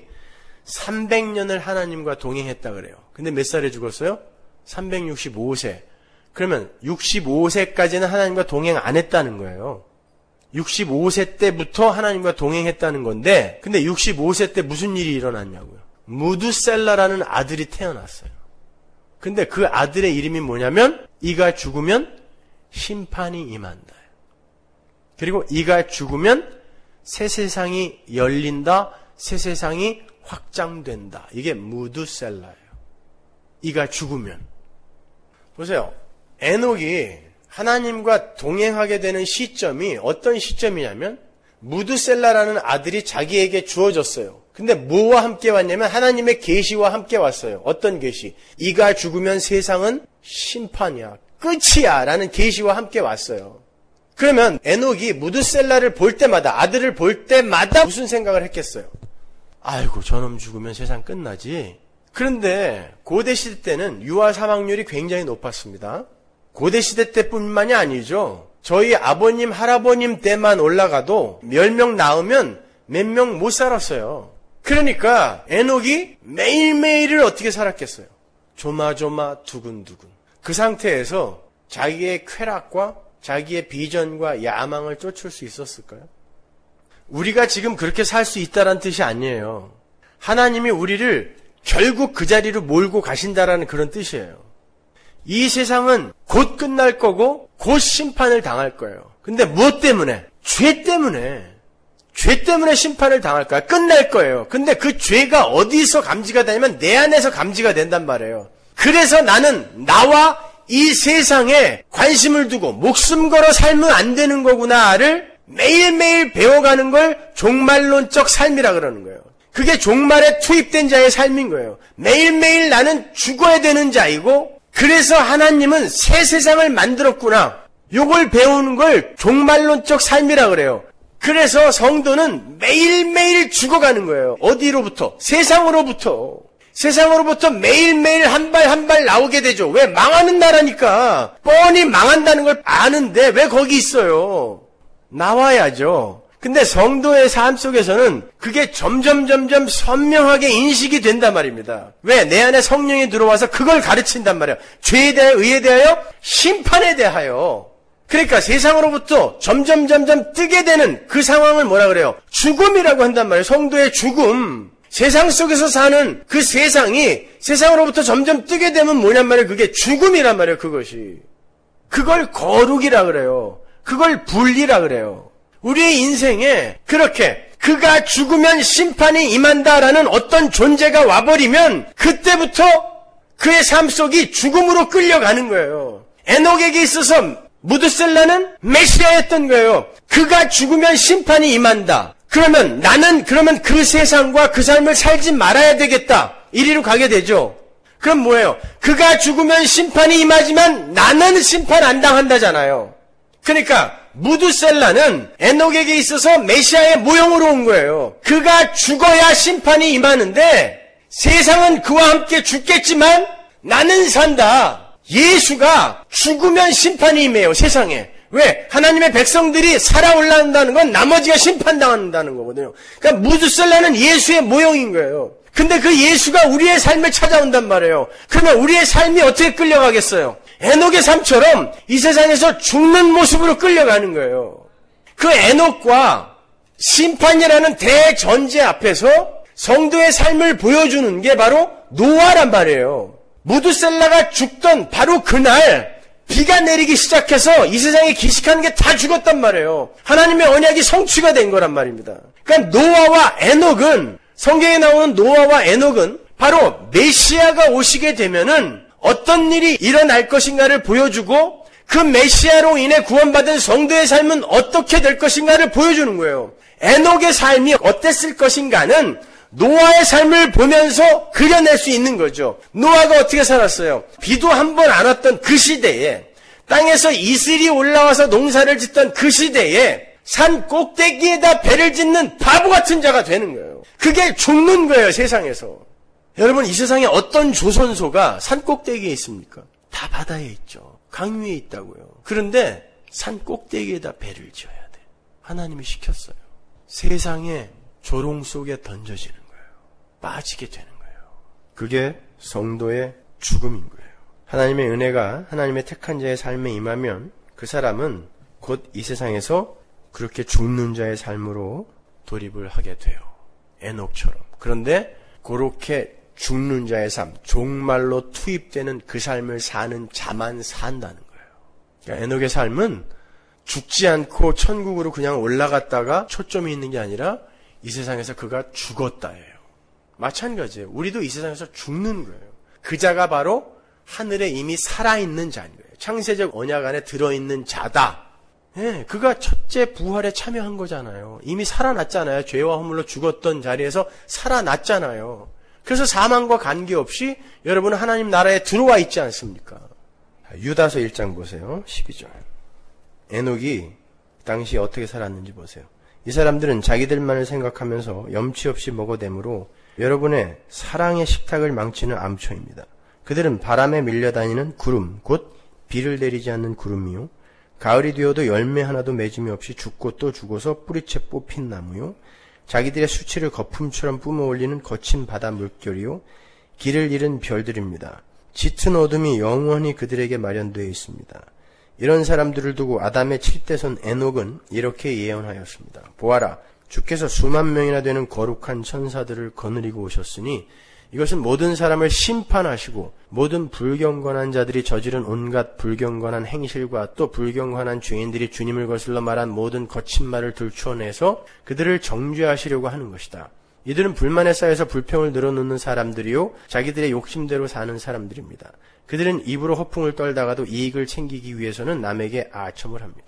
삼백 년을 하나님과 동행했다 그래요. 근데 몇 살에 죽었어요? 삼백육십오 세. 그러면 육십오 세까지는 하나님과 동행 안 했다는 거예요. 육십오 세 때부터 하나님과 동행했다는 건데 근데 육십오 세 때 무슨 일이 일어났냐고요. 무두셀라라는 아들이 태어났어요. 근데 그 아들의 이름이 뭐냐면 이가 죽으면 심판이 임한다. 그리고 이가 죽으면 새 세상이 열린다. 새 세상이 확장된다. 이게 무두셀라예요. 이가 죽으면. 보세요. 에녹이 하나님과 동행하게 되는 시점이 어떤 시점이냐면 무두셀라라는 아들이 자기에게 주어졌어요. 근데 뭐와 함께 왔냐면 하나님의 계시와 함께 왔어요. 어떤 계시? 이가 죽으면 세상은 심판이야. 끝이야. 라는 계시와 함께 왔어요. 그러면 에녹이 무두셀라를 볼 때마다 아들을 볼 때마다 무슨 생각을 했겠어요? 아이고 저놈 죽으면 세상 끝나지. 그런데 고대시대 때는 유아 사망률이 굉장히 높았습니다. 고대시대 때뿐만이 아니죠. 저희 아버님 할아버님 때만 올라가도 열 명 낳으면 몇 명 못 살았어요. 그러니까 에녹이 매일매일을 어떻게 살았겠어요? 조마조마 두근두근. 그 상태에서 자기의 쾌락과 자기의 비전과 야망을 쫓을 수 있었을까요? 우리가 지금 그렇게 살 수 있다는 뜻이 아니에요. 하나님이 우리를 결국 그 자리로 몰고 가신다라는 그런 뜻이에요. 이 세상은 곧 끝날 거고 곧 심판을 당할 거예요. 근데 무엇 때문에? 죄 때문에. 죄 때문에 심판을 당할 거야. 끝날 거예요. 근데 그 죄가 어디서 감지가 되냐면 내 안에서 감지가 된단 말이에요. 그래서 나는 나와 이 세상에 관심을 두고 목숨 걸어 살면 안 되는 거구나를 매일매일 배워가는 걸 종말론적 삶이라 그러는 거예요. 그게 종말에 투입된 자의 삶인 거예요. 매일매일 나는 죽어야 되는 자이고 그래서 하나님은 새 세상을 만들었구나. 요걸 배우는 걸 종말론적 삶이라 그래요. 그래서 성도는 매일매일 죽어가는 거예요. 어디로부터? 세상으로부터. 세상으로부터 매일매일 한 발 한 발 나오게 되죠. 왜? 망하는 나라니까. 뻔히 망한다는 걸 아는데 왜 거기 있어요? 나와야죠. 근데 성도의 삶 속에서는 그게 점점 점점 선명하게 인식이 된단 말입니다. 왜? 내 안에 성령이 들어와서 그걸 가르친단 말이에요. 죄에 대하여, 의에 대하여, 심판에 대하여. 그러니까 세상으로부터 점점 점점 뜨게 되는 그 상황을 뭐라 그래요? 죽음이라고 한단 말이에요. 성도의 죽음. 세상 속에서 사는 그 세상이 세상으로부터 점점 뜨게 되면 뭐냔 말이에요. 그게 죽음이란 말이에요. 그것이. 그걸 거룩이라 그래요. 그걸 분리라 그래요. 우리의 인생에 그렇게 그가 죽으면 심판이 임한다라는 어떤 존재가 와버리면 그때부터 그의 삶 속이 죽음으로 끌려가는 거예요. 에녹에게 있어서 무드셀라는 메시아였던 거예요. 그가 죽으면 심판이 임한다. 그러면 나는 그러면 그 세상과 그 삶을 살지 말아야 되겠다. 이리로 가게 되죠. 그럼 뭐예요? 그가 죽으면 심판이 임하지만 나는 심판 안 당한다잖아요. 그러니까 무드셀라는 에녹에게 있어서 메시아의 모형으로 온 거예요. 그가 죽어야 심판이 임하는데 세상은 그와 함께 죽겠지만 나는 산다. 예수가 죽으면 심판이 임해요. 세상에. 왜? 하나님의 백성들이 살아 올라온다는 건 나머지가 심판당한다는 거거든요. 그러니까 무드셀라는 예수의 모형인 거예요. 근데 그 예수가 우리의 삶을 찾아온단 말이에요. 그러면 우리의 삶이 어떻게 끌려가겠어요? 에녹의 삶처럼 이 세상에서 죽는 모습으로 끌려가는 거예요. 그 에녹과 심판이라는 대전제 앞에서 성도의 삶을 보여주는 게 바로 노아란 말이에요. 무드셀라가 죽던 바로 그날 비가 내리기 시작해서 이 세상에 기식하는 게 다 죽었단 말이에요. 하나님의 언약이 성취가 된 거란 말입니다. 그러니까 노아와 에녹은, 성경에 나오는 노아와 에녹은 바로 메시아가 오시게 되면은 어떤 일이 일어날 것인가를 보여주고 그 메시아로 인해 구원받은 성도의 삶은 어떻게 될 것인가를 보여주는 거예요. 에녹의 삶이 어땠을 것인가는 노아의 삶을 보면서 그려낼 수 있는 거죠. 노아가 어떻게 살았어요? 비도 한 번 안 왔던 그 시대에, 땅에서 이슬이 올라와서 농사를 짓던 그 시대에 산 꼭대기에다 배를 짓는 바보 같은 자가 되는 거예요. 그게 죽는 거예요, 세상에서. 여러분, 이 세상에 어떤 조선소가 산 꼭대기에 있습니까? 다 바다에 있죠. 강 위에 있다고요. 그런데 산 꼭대기에다 배를 지어야 돼. 하나님이 시켰어요. 세상의 조롱 속에 던져지는 거예요. 빠지게 되는 거예요. 그게 성도의 죽음인 거예요. 하나님의 은혜가 하나님의 택한 자의 삶에 임하면 그 사람은 곧 이 세상에서 그렇게 죽는 자의 삶으로 돌입을 하게 돼요. 에녹처럼. 그런데 그렇게 죽는 자의 삶, 종말로 투입되는 그 삶을 사는 자만 산다는 거예요. 그러니까 에녹의 삶은 죽지 않고 천국으로 그냥 올라갔다가 초점이 있는 게 아니라 이 세상에서 그가 죽었다예요. 마찬가지예요. 우리도 이 세상에서 죽는 거예요. 그 자가 바로 하늘에 이미 살아있는 자인 거예요. 창세적 언약 안에 들어있는 자다. 예, 그가 첫째 부활에 참여한 거잖아요. 이미 살아났잖아요. 죄와 허물로 죽었던 자리에서 살아났잖아요. 그래서 사망과 관계없이 여러분은 하나님 나라에 들어와 있지 않습니까? 유다서 일 장 보세요. 십이 절. 에녹이 당시 어떻게 살았는지 보세요. 이 사람들은 자기들만을 생각하면서 염치 없이 먹어대므로 여러분의 사랑의 식탁을 망치는 암초입니다. 그들은 바람에 밀려다니는 구름, 곧 비를 내리지 않는 구름이요. 가을이 되어도 열매 하나도 맺음이 없이 죽고 또 죽어서 뿌리채 뽑힌 나무요. 자기들의 수치를 거품처럼 뿜어올리는 거친 바다 물결이요. 길을 잃은 별들입니다. 짙은 어둠이 영원히 그들에게 마련되어 있습니다. 이런 사람들을 두고 아담의 칠대손 에녹은 이렇게 예언하였습니다. 보아라, 주께서 수만 명이나 되는 거룩한 천사들을 거느리고 오셨으니 이것은 모든 사람을 심판하시고 모든 불경건한 자들이 저지른 온갖 불경건한 행실과 또 불경건한 죄인들이 주님을 거슬러 말한 모든 거친 말을 들추어내서 그들을 정죄하시려고 하는 것이다. 이들은 불만에 쌓여서 불평을 늘어놓는 사람들이요 자기들의 욕심대로 사는 사람들입니다. 그들은 입으로 허풍을 떨다가도 이익을 챙기기 위해서는 남에게 아첨을 합니다.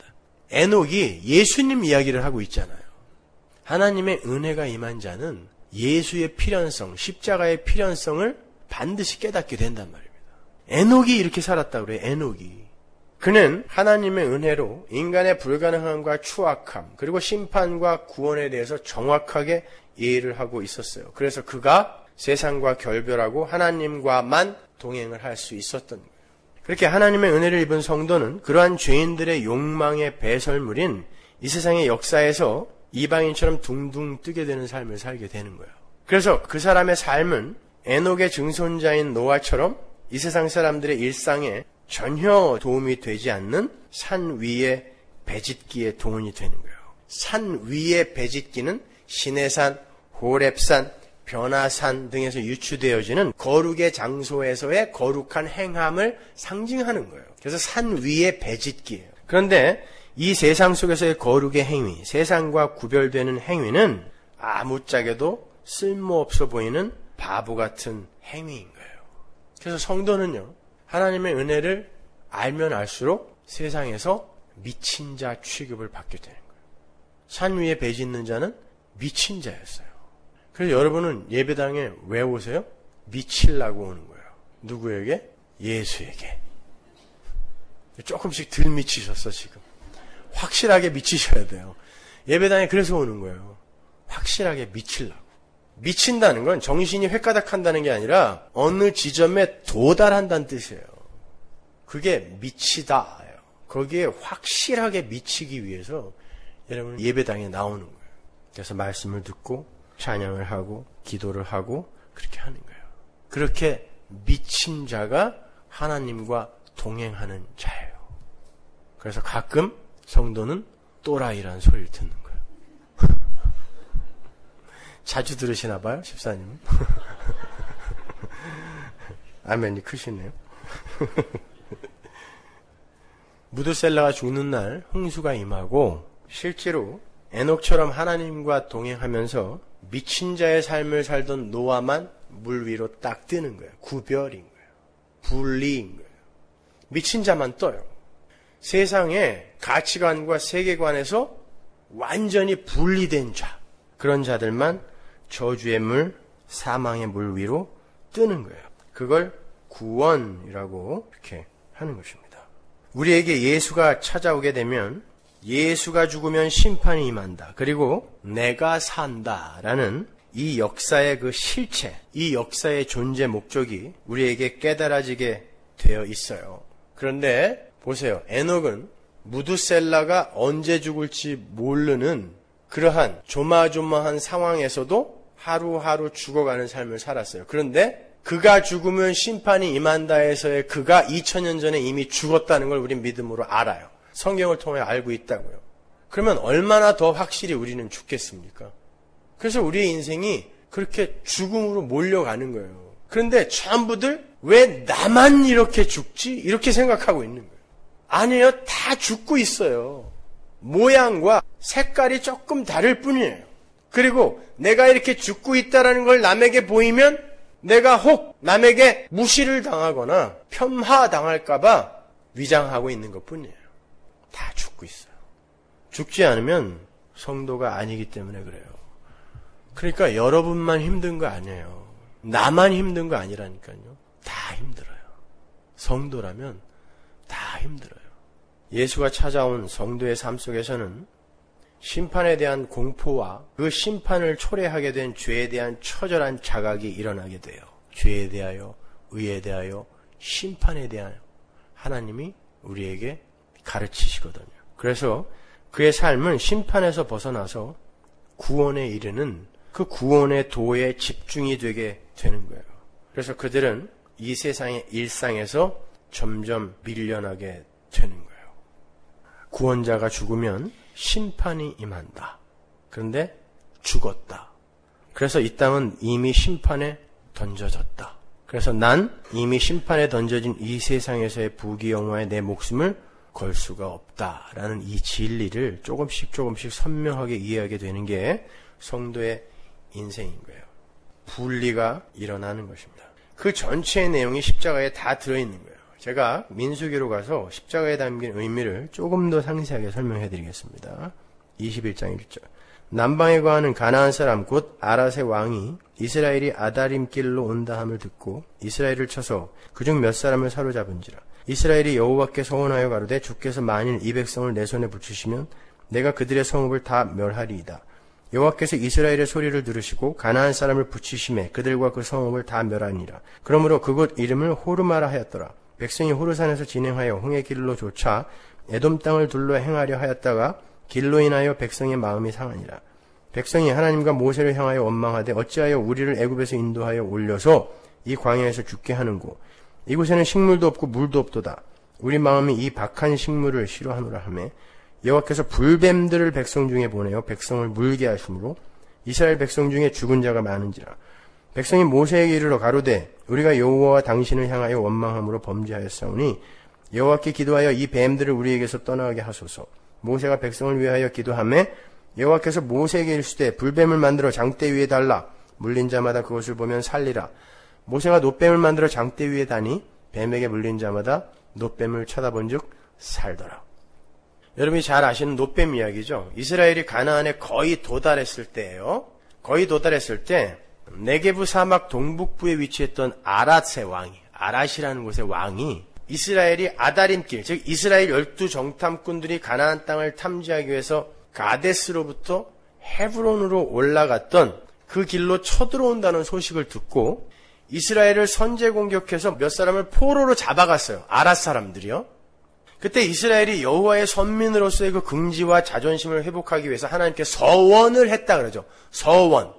에녹이 예수님 이야기를 하고 있잖아요. 하나님의 은혜가 임한 자는 예수의 필연성, 십자가의 필연성을 반드시 깨닫게 된단 말입니다. 에녹이 이렇게 살았다고 그래요. 에녹이. 그는 하나님의 은혜로 인간의 불가능함과 추악함 그리고 심판과 구원에 대해서 정확하게 이해를 하고 있었어요. 그래서 그가 세상과 결별하고 하나님과만 동행을 할 수 있었던 거예요. 그렇게 하나님의 은혜를 입은 성도는 그러한 죄인들의 욕망의 배설물인 이 세상의 역사에서 이방인처럼 둥둥 뜨게 되는 삶을 살게 되는 거예요. 그래서 그 사람의 삶은 에녹의 증손자인 노아처럼 이 세상 사람들의 일상에 전혀 도움이 되지 않는 산 위의 배짓기의 동원이 되는 거예요. 산 위의 배짓기는 시내산, 호렙산, 변화산 등에서 유추되어지는 거룩의 장소에서의 거룩한 행함을 상징하는 거예요. 그래서 산 위의 배짓기예요. 그런데 이 세상 속에서의 거룩의 행위, 세상과 구별되는 행위는 아무짝에도 쓸모없어 보이는 바보 같은 행위인 거예요. 그래서 성도는요, 하나님의 은혜를 알면 알수록 세상에서 미친 자 취급을 받게 되는 거예요. 산 위에 배 짓는 자는 미친 자였어요. 그래서 여러분은 예배당에 왜 오세요? 미치려고 오는 거예요. 누구에게? 예수에게. 조금씩 덜 미치셨어 지금. 확실하게 미치셔야 돼요. 예배당에 그래서 오는 거예요. 확실하게 미치려고. 미친다는 건 정신이 획가닥한다는 게 아니라 어느 지점에 도달한다는 뜻이에요. 그게 미치다예요. 거기에 확실하게 미치기 위해서 여러분 예배당에 나오는 거예요. 그래서 말씀을 듣고 찬양을 하고 기도를 하고 그렇게 하는 거예요. 그렇게 미친 자가 하나님과 동행하는 자예요. 그래서 가끔 성도는 또라이라는 소리를 듣는 거예요. 자주 들으시나 봐요, 집사님은. 아멘이 크시네요. 무드셀라가 죽는 날 홍수가 임하고 실제로 에녹처럼 하나님과 동행하면서 미친 자의 삶을 살던 노아만 물 위로 딱 뜨는 거예요. 구별인 거예요. 분리인 거예요. 미친 자만 떠요. 세상의 가치관과 세계관에서 완전히 분리된 자, 그런 자들만 저주의 물, 사망의 물 위로 뜨는 거예요. 그걸 구원이라고 이렇게 하는 것입니다. 우리에게 예수가 찾아오게 되면 예수가 죽으면 심판이 임한다. 그리고 내가 산다라는 이 역사의 그 실체, 이 역사의 존재 목적이 우리에게 깨달아지게 되어 있어요. 그런데 보세요. 에녹은 무드셀라가 언제 죽을지 모르는 그러한 조마조마한 상황에서도 하루하루 죽어가는 삶을 살았어요. 그런데 그가 죽으면 심판이 임한다에서의 그가 이천 년 전에 이미 죽었다는 걸 우린 믿음으로 알아요. 성경을 통해 알고 있다고요. 그러면 얼마나 더 확실히 우리는 죽겠습니까? 그래서 우리의 인생이 그렇게 죽음으로 몰려가는 거예요. 그런데 전부들 왜 나만 이렇게 죽지? 이렇게 생각하고 있는 거예요. 아니에요. 다 죽고 있어요. 모양과 색깔이 조금 다를 뿐이에요. 그리고 내가 이렇게 죽고 있다는 걸 남에게 보이면 내가 혹 남에게 무시를 당하거나 폄하당할까 봐 위장하고 있는 것 뿐이에요. 다 죽고 있어요. 죽지 않으면 성도가 아니기 때문에 그래요. 그러니까 여러분만 힘든 거 아니에요. 나만 힘든 거 아니라니까요. 다 힘들어요. 성도라면 다 힘들어요. 예수가 찾아온 성도의 삶 속에서는 심판에 대한 공포와 그 심판을 초래하게 된 죄에 대한 처절한 자각이 일어나게 돼요. 죄에 대하여, 의에 대하여, 심판에 대하여 하나님이 우리에게 가르치시거든요. 그래서 그의 삶은 심판에서 벗어나서 구원에 이르는 그 구원의 도에 집중이 되게 되는 거예요. 그래서 그들은 이 세상의 일상에서 점점 밀려나게 되는 거예요. 구원자가 죽으면 심판이 임한다. 그런데 죽었다. 그래서 이 땅은 이미 심판에 던져졌다. 그래서 난 이미 심판에 던져진 이 세상에서의 부귀영화에 내 목숨을 걸 수가 없다라는 이 진리를 조금씩 조금씩 선명하게 이해하게 되는 게 성도의 인생인 거예요. 분리가 일어나는 것입니다. 그 전체의 내용이 십자가에 다 들어있는 거예요. 제가 민수기로 가서 십자가에 담긴 의미를 조금 더 상세하게 설명해 드리겠습니다. 이십일 장 일 절. 남방에 거하는 가나안 사람 곧 아랏의 왕이 이스라엘이 아다림 길로 온다 함을 듣고 이스라엘을 쳐서 그중 몇 사람을 사로잡은지라. 이스라엘이 여호와께 서원하여 가로되 주께서 만일 이 백성을 내 손에 붙이시면 내가 그들의 성읍을 다 멸하리이다. 여호와께서 이스라엘의 소리를 들으시고 가나안 사람을 붙이심에 그들과 그 성읍을 다 멸하니라. 그러므로 그곳 이름을 호르마라 하였더라. 백성이 호르산에서 진행하여 홍해 길로 조차 에돔 땅을 둘러 행하려 하였다가 길로 인하여 백성의 마음이 상하니라. 백성이 하나님과 모세를 향하여 원망하되 어찌하여 우리를 애굽에서 인도하여 올려서 이 광야에서 죽게 하는고 이곳에는 식물도 없고 물도 없도다. 우리 마음이 이 박한 식물을 싫어하노라 하매 여호와께서 불뱀들을 백성 중에 보내어 백성을 물게 하심으로 이스라엘 백성 중에 죽은 자가 많은지라. 백성이 모세에게 이르러 가로되 우리가 여호와와 당신을 향하여 원망함으로 범죄하였사오니 여호와께 기도하여 이 뱀들을 우리에게서 떠나게 하소서. 모세가 백성을 위하여 기도하매 여호와께서 모세에게 이르시되 불뱀을 만들어 장대 위에 달라 물린 자마다 그것을 보면 살리라. 모세가 놋뱀을 만들어 장대 위에 다니 뱀에게 물린 자마다 놋뱀을 쳐다본즉 살더라. 여러분이 잘 아시는 놋뱀 이야기죠. 이스라엘이 가나안에 거의 도달했을 때예요. 거의 도달했을 때 네게부 사막 동북부에 위치했던 아랏의 왕이, 아랏이라는 곳의 왕이 이스라엘이 아다림길, 즉 이스라엘 열두 정탐꾼들이 가나안 땅을 탐지하기 위해서 가데스로부터 헤브론으로 올라갔던 그 길로 쳐들어온다는 소식을 듣고 이스라엘을 선제 공격해서 몇 사람을 포로로 잡아갔어요. 아랏 사람들이요. 그때 이스라엘이 여호와의 선민으로서의 그 긍지와 자존심을 회복하기 위해서 하나님께 서원을 했다 그러죠. 서원.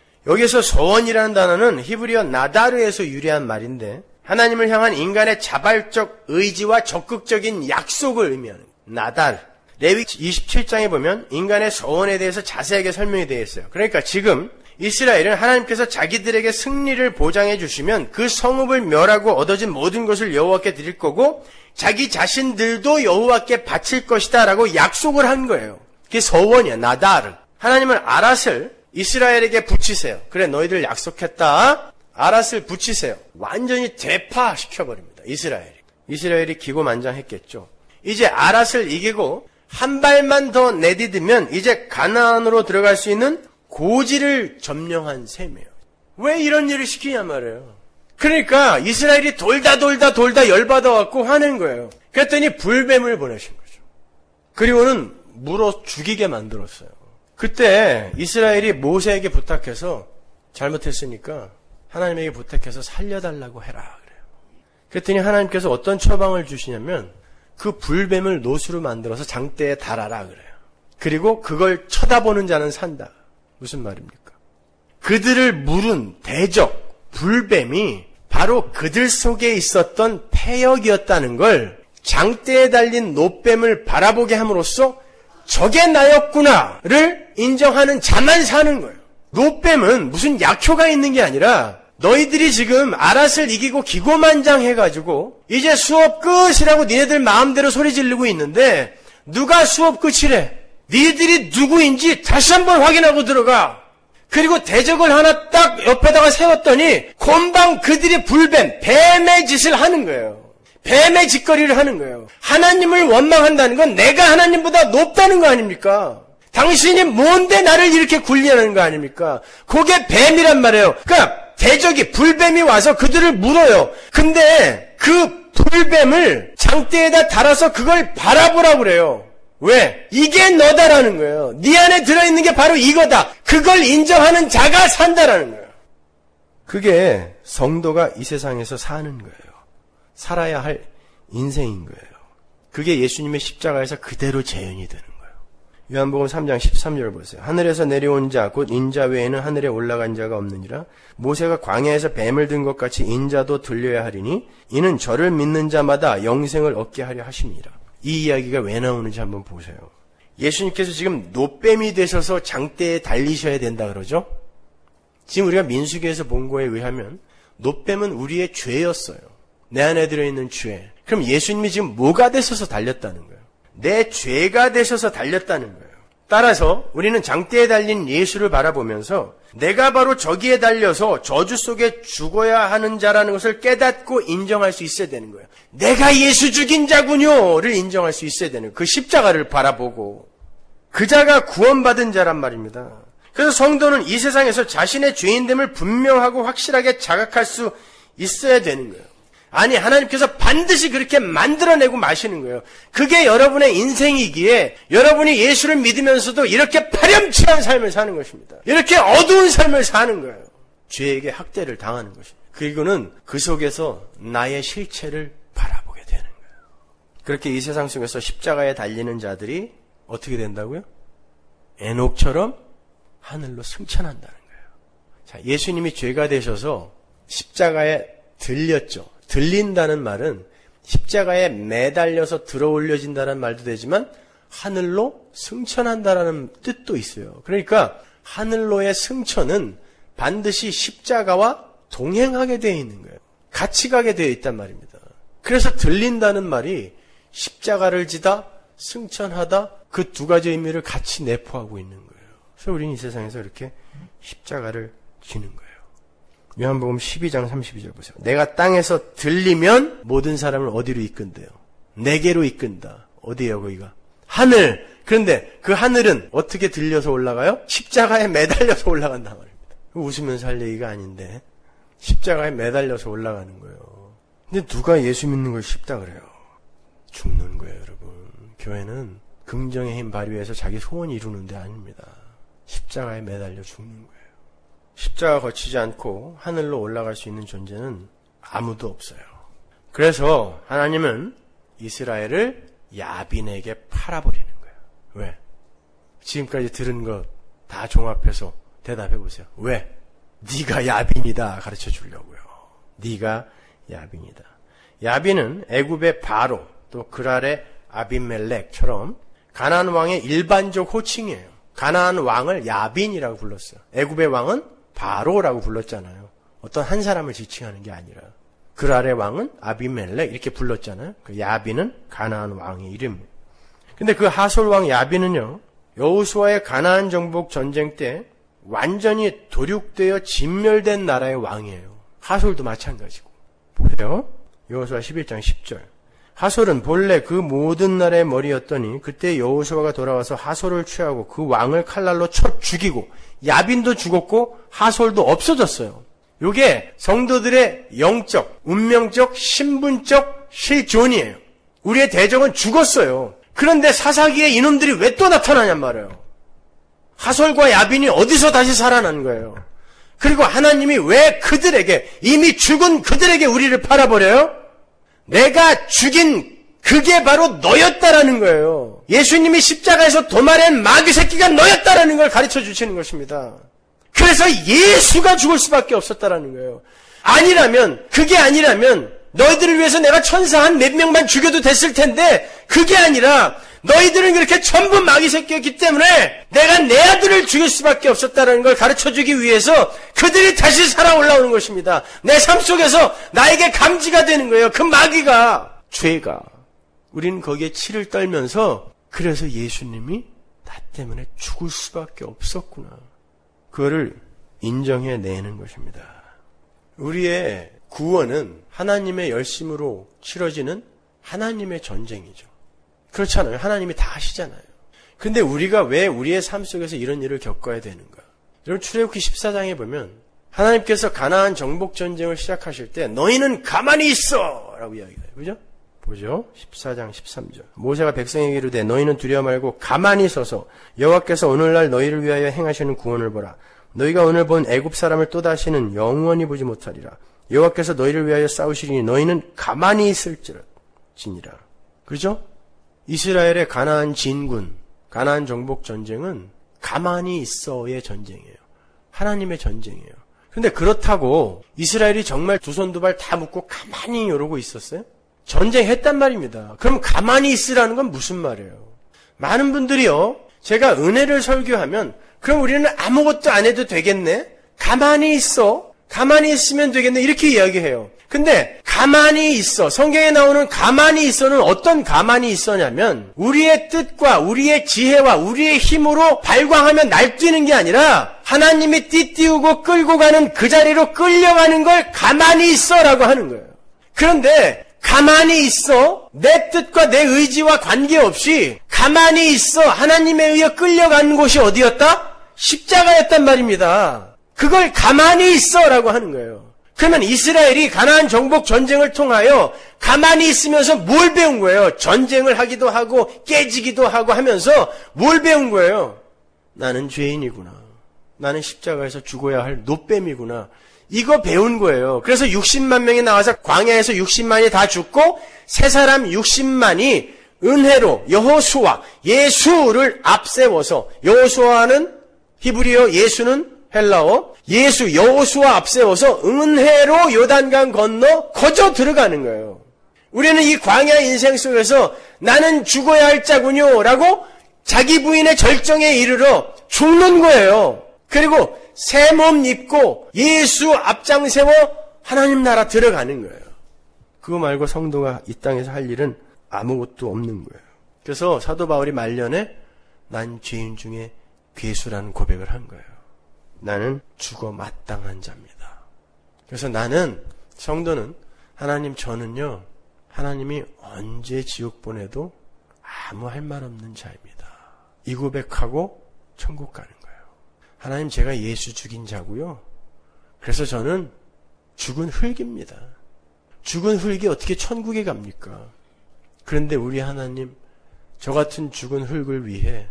여기서 서원이라는 단어는 히브리어 나다르에서 유래한 말인데 하나님을 향한 인간의 자발적 의지와 적극적인 약속을 의미하는 나달. 레위 이십칠 장에 보면 인간의 서원에 대해서 자세하게 설명이 되어 있어요. 그러니까 지금 이스라엘은 하나님께서 자기들에게 승리를 보장해 주시면 그 성읍을 멸하고 얻어진 모든 것을 여호와께 드릴 거고 자기 자신들도 여호와께 바칠 것이다 라고 약속을 한 거예요. 그게 서원이야. 나달. 하나님은 아랏을 이스라엘에게 붙이세요. 그래 너희들 약속했다. 아랏을 붙이세요. 완전히 대파시켜버립니다. 이스라엘이. 이스라엘이 기고만장했겠죠. 이제 아랏을 이기고 한 발만 더 내디디면 이제 가나안으로 들어갈 수 있는 고지를 점령한 셈이에요. 왜 이런 일을 시키냐 말이에요. 그러니까 이스라엘이 돌다 돌다 돌다 열받아갖고 화낸 거예요. 그랬더니 불뱀을 보내신 거죠. 그리고는 물어 죽이게 만들었어요. 그때 이스라엘이 모세에게 부탁해서 잘못했으니까 하나님에게 부탁해서 살려달라고 해라 그래요. 그랬더니 하나님께서 어떤 처방을 주시냐면 그 불뱀을 노수로 만들어서 장대에 달아라 그래요. 그리고 그걸 쳐다보는 자는 산다. 무슨 말입니까? 그들을 물은 대적 불뱀이 바로 그들 속에 있었던 패역이었다는 걸 장대에 달린 놋뱀을 바라보게 함으로써 저게 나였구나를 인정하는 자만 사는 거예요. 놋뱀은 무슨 약효가 있는 게 아니라 너희들이 지금 아랏을 이기고 기고만장해가지고 이제 수업 끝이라고 니네들 마음대로 소리 지르고 있는데 누가 수업 끝이래? 니들이 누구인지 다시 한번 확인하고 들어가. 그리고 대적을 하나 딱 옆에다가 세웠더니 곰방 그들이 불뱀, 뱀의 짓을 하는 거예요. 뱀의 짓거리를 하는 거예요. 하나님을 원망한다는 건 내가 하나님보다 높다는 거 아닙니까? 당신이 뭔데 나를 이렇게 굴리는 거 아닙니까? 그게 뱀이란 말이에요. 그러니까 대적이 불뱀이 와서 그들을 물어요. 근데 그 불뱀을 장대에다 달아서 그걸 바라보라고 그래요. 왜? 이게 너다라는 거예요. 네 안에 들어있는 게 바로 이거다. 그걸 인정하는 자가 산다라는 거예요. 그게 성도가 이 세상에서 사는 거예요. 살아야 할 인생인 거예요. 그게 예수님의 십자가에서 그대로 재현이 되는 거예요. 요한복음 삼 장 십삼 절을 보세요. 하늘에서 내려온 자 곧 인자 외에는 하늘에 올라간 자가 없느니라. 모세가 광야에서 뱀을 든 것 같이 인자도 들려야 하리니 이는 저를 믿는 자마다 영생을 얻게 하려 하심이라. 이 이야기가 왜 나오는지 한번 보세요. 예수님께서 지금 놋뱀이 되셔서 장대에 달리셔야 된다 그러죠? 지금 우리가 민수기에서 본 거에 의하면 놋뱀은 우리의 죄였어요. 내 안에 들어있는 죄. 그럼 예수님이 지금 뭐가 되셔서 달렸다는 거예요? 내 죄가 되셔서 달렸다는 거예요. 따라서 우리는 장대에 달린 예수를 바라보면서 내가 바로 저기에 달려서 저주 속에 죽어야 하는 자라는 것을 깨닫고 인정할 수 있어야 되는 거예요. 내가 예수 죽인 자군요를 인정할 수 있어야 되는 거예요. 그 십자가를 바라보고 그 자가 구원받은 자란 말입니다. 그래서 성도는 이 세상에서 자신의 죄인됨을 분명하고 확실하게 자각할 수 있어야 되는 거예요. 아니, 하나님께서 반드시 그렇게 만들어내고 마시는 거예요. 그게 여러분의 인생이기에 여러분이 예수를 믿으면서도 이렇게 파렴치한 삶을 사는 것입니다. 이렇게 어두운 삶을 사는 거예요. 죄에게 학대를 당하는 것입니다. 그리고는 그 속에서 나의 실체를 바라보게 되는 거예요. 그렇게 이 세상 속에서 십자가에 달리는 자들이 어떻게 된다고요? 에녹처럼 하늘로 승천한다는 거예요. 자, 예수님이 죄가 되셔서 십자가에 들렸죠. 들린다는 말은 십자가에 매달려서 들어올려진다는 말도 되지만 하늘로 승천한다라는 뜻도 있어요. 그러니까 하늘로의 승천은 반드시 십자가와 동행하게 되어 있는 거예요. 같이 가게 되어 있단 말입니다. 그래서 들린다는 말이 십자가를 지다, 승천하다 그 두 가지 의미를 같이 내포하고 있는 거예요. 그래서 우리는 이 세상에서 이렇게 십자가를 지는 거예요. 요한복음 십이 장 삼십이 절 보세요. 내가 땅에서 들리면 모든 사람을 어디로 이끈대요? 내게로 이끈다. 어디예요 거기가? 하늘. 그런데 그 하늘은 어떻게 들려서 올라가요? 십자가에 매달려서 올라간단 말입니다. 웃으면서 할 얘기가 아닌데 십자가에 매달려서 올라가는 거예요. 근데 누가 예수 믿는 걸 쉽다 그래요? 죽는 거예요, 여러분. 교회는 긍정의 힘 발휘해서 자기 소원 이루는 데 아닙니다. 십자가에 매달려 죽는 거예요. 십자가 거치지 않고 하늘로 올라갈 수 있는 존재는 아무도 없어요. 그래서 하나님은 이스라엘을 야빈에게 팔아버리는 거예요. 왜? 지금까지 들은 것 다 종합해서 대답해 보세요. 왜? 네가 야빈이다 가르쳐 주려고요. 네가 야빈이다. 야빈은 애굽의 바로 또 그랄의 아비멜렉처럼 가나안 왕의 일반적 호칭이에요. 가나안 왕을 야빈이라고 불렀어요. 애굽의 왕은 바로라고 불렀잖아요. 어떤 한 사람을 지칭하는 게 아니라. 그랄의 왕은 아비멜렉 이렇게 불렀잖아요. 그 야빈은 가나안 왕의 이름이에요. 근데 그 하솔 왕 야빈은요, 여호수아의 가나안 정복 전쟁 때 완전히 도륙되어 진멸된 나라의 왕이에요. 하솔도 마찬가지고. 보세요. 여호수아 십일 장 십 절. 하솔은 본래 그 모든 나라의 머리였더니 그때 여호수아가 돌아와서 하솔을 취하고 그 왕을 칼날로 쳐 죽이고 야빈도 죽었고 하솔도 없어졌어요. 이게 성도들의 영적, 운명적, 신분적 실존이에요. 우리의 대적은 죽었어요. 그런데 사사기에 이놈들이 왜 또 나타나냔 말이에요. 하솔과 야빈이 어디서 다시 살아난 거예요. 그리고 하나님이 왜 그들에게, 이미 죽은 그들에게 우리를 팔아버려요? 내가 죽인 그게 바로 너였다라는 거예요. 예수님이 십자가에서 도마낸 마귀 새끼가 너였다라는 걸 가르쳐 주시는 것입니다. 그래서 예수가 죽을 수밖에 없었다라는 거예요. 아니라면, 그게 아니라면 너희들을 위해서 내가 천사 한 몇 명만 죽여도 됐을 텐데 그게 아니라 너희들은 그렇게 전부 마귀 새끼였기 때문에 내가 내 아들을 죽일 수밖에 없었다는 걸 가르쳐주기 위해서 그들이 다시 살아 올라오는 것입니다. 내 삶 속에서 나에게 감지가 되는 거예요. 그 마귀가, 죄가. 우리는 거기에 치를 떨면서 그래서 예수님이 나 때문에 죽을 수밖에 없었구나. 그거를 인정해내는 것입니다. 우리의 구원은 하나님의 열심으로 치러지는 하나님의 전쟁이죠. 그렇잖아요. 하나님이 다 하시잖아요. 근데 우리가 왜 우리의 삶 속에서 이런 일을 겪어야 되는가? 여러분 출애굽기 십사 장에 보면 하나님께서 가나안 정복 전쟁을 시작하실 때 너희는 가만히 있어! 라고 이야기해요. 그죠? 보죠. 십사 장 십삼 절. 모세가 백성에게 이르되 너희는 두려워 말고 가만히 서서 여호와께서 오늘날 너희를 위하여 행하시는 구원을 보라. 너희가 오늘 본 애굽 사람을 또다시는 영원히 보지 못하리라. 여호와께서 너희를 위하여 싸우시리니 너희는 가만히 있을지니라. 그렇죠? 이스라엘의 가나안 진군, 가나안 정복 전쟁은 가만히 있어의 전쟁이에요. 하나님의 전쟁이에요. 그런데 그렇다고 이스라엘이 정말 두 손 두 발 다 묶고 가만히 이러고 있었어요? 전쟁했단 말입니다. 그럼 가만히 있으라는 건 무슨 말이에요? 많은 분들이요, 제가 은혜를 설교하면 그럼 우리는 아무것도 안 해도 되겠네? 가만히 있어. 가만히 있으면 되겠네. 이렇게 이야기해요. 근데 가만히 있어. 성경에 나오는 가만히 있어는 어떤 가만히 있어냐면 우리의 뜻과 우리의 지혜와 우리의 힘으로 발광하며 날뛰는 게 아니라 하나님이 띠띠우고 끌고 가는 그 자리로 끌려가는 걸 가만히 있어라고 하는 거예요. 그런데 가만히 있어. 내 뜻과 내 의지와 관계없이 가만히 있어. 하나님에 의해 끌려가는 곳이 어디였다? 십자가였단 말입니다. 그걸 가만히 있어라고 하는 거예요. 그러면 이스라엘이 가나안 정복 전쟁을 통하여 가만히 있으면서 뭘 배운 거예요? 전쟁을 하기도 하고 깨지기도 하고 하면서 뭘 배운 거예요? 나는 죄인이구나. 나는 십자가에서 죽어야 할 노뱀이구나. 이거 배운 거예요. 그래서 육십만 명이 나와서 광야에서 육십만이 다 죽고 세 사람 육십만이 은혜로 여호수아, 예수를 앞세워서, 여호수아는 히브리어, 예수는 헬라어, 예수 여호수아 앞세워서 은혜로 요단강 건너 거저 들어가는 거예요. 우리는 이 광야 인생 속에서 나는 죽어야 할 자군요 라고 자기 부인의 절정에 이르러 죽는 거예요. 그리고 새 몸 입고 예수 앞장 세워 하나님 나라 들어가는 거예요. 그거 말고 성도가 이 땅에서 할 일은 아무것도 없는 거예요. 그래서 사도 바울이 말년에 난 죄인 중에 괴수라는 고백을 한 거예요. 나는 죽어 마땅한 자입니다. 그래서 나는, 성도는, 하나님 저는요, 하나님이 언제 지옥 보내도 아무 할 말 없는 자입니다. 이 고백하고 천국 가는 거예요. 하나님 제가 예수 죽인 자고요. 그래서 저는 죽은 흙입니다. 죽은 흙이 어떻게 천국에 갑니까? 그런데 우리 하나님, 저 같은 죽은 흙을 위해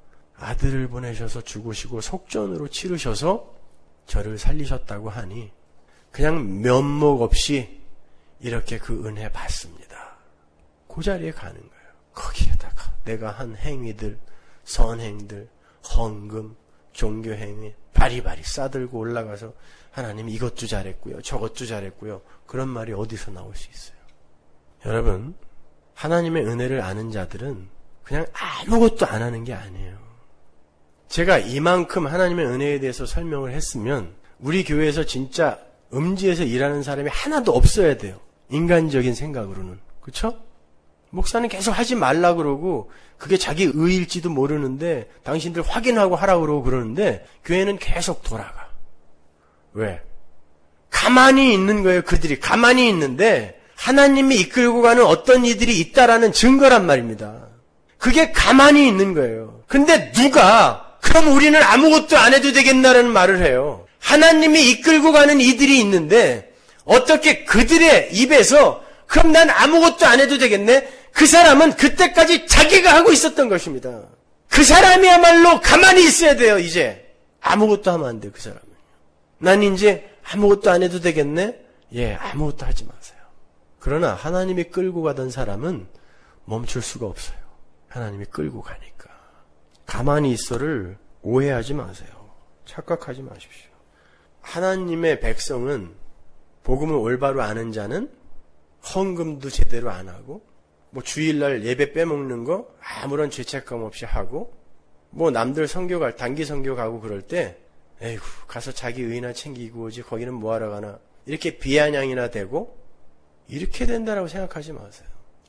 아들을 보내셔서 죽으시고 속전으로 치르셔서 저를 살리셨다고 하니 그냥 면목 없이 이렇게 그 은혜 받습니다. 그 자리에 가는 거예요. 거기에다가 내가 한 행위들, 선행들, 헌금, 종교행위 바리바리 싸들고 올라가서 하나님 이것도 잘했고요. 저것도 잘했고요. 그런 말이 어디서 나올 수 있어요? 여러분, 하나님의 은혜를 아는 자들은 그냥 아무것도 안 하는 게 아니에요. 제가 이만큼 하나님의 은혜에 대해서 설명을 했으면 우리 교회에서 진짜 음지에서 일하는 사람이 하나도 없어야 돼요. 인간적인 생각으로는. 그렇죠? 목사는 계속 하지 말라 그러고 그게 자기 의일지도 모르는데 당신들 확인하고 하라고 그러고 그러는데 교회는 계속 돌아가. 왜? 가만히 있는 거예요. 그들이 가만히 있는데 하나님이 이끌고 가는 어떤 이들이 있다라는 증거란 말입니다. 그게 가만히 있는 거예요. 근데 누가 그럼 우리는 아무것도 안 해도 되겠나라는 말을 해요. 하나님이 이끌고 가는 이들이 있는데 어떻게 그들의 입에서 그럼 난 아무것도 안 해도 되겠네? 그 사람은 그때까지 자기가 하고 있었던 것입니다. 그 사람이야말로 가만히 있어야 돼요. 이제 아무것도 하면 안 돼요. 그 사람은. 난 이제 아무것도 안 해도 되겠네? 예, 아무것도 하지 마세요. 그러나 하나님이 끌고 가던 사람은 멈출 수가 없어요. 하나님이 끌고 가니까. 가만히 있어를 오해하지 마세요. 착각하지 마십시오. 하나님의 백성은 복음을 올바로 아는 자는 헌금도 제대로 안 하고 뭐 주일날 예배 빼먹는 거 아무런 죄책감 없이 하고 뭐 남들 선교 갈 단기 선교 가고 그럴 때 에이구 가서 자기 의나 챙기고 오지 거기는 뭐하러 가나 이렇게 비아냥이나 되고 이렇게 된다라고 생각하지 마세요.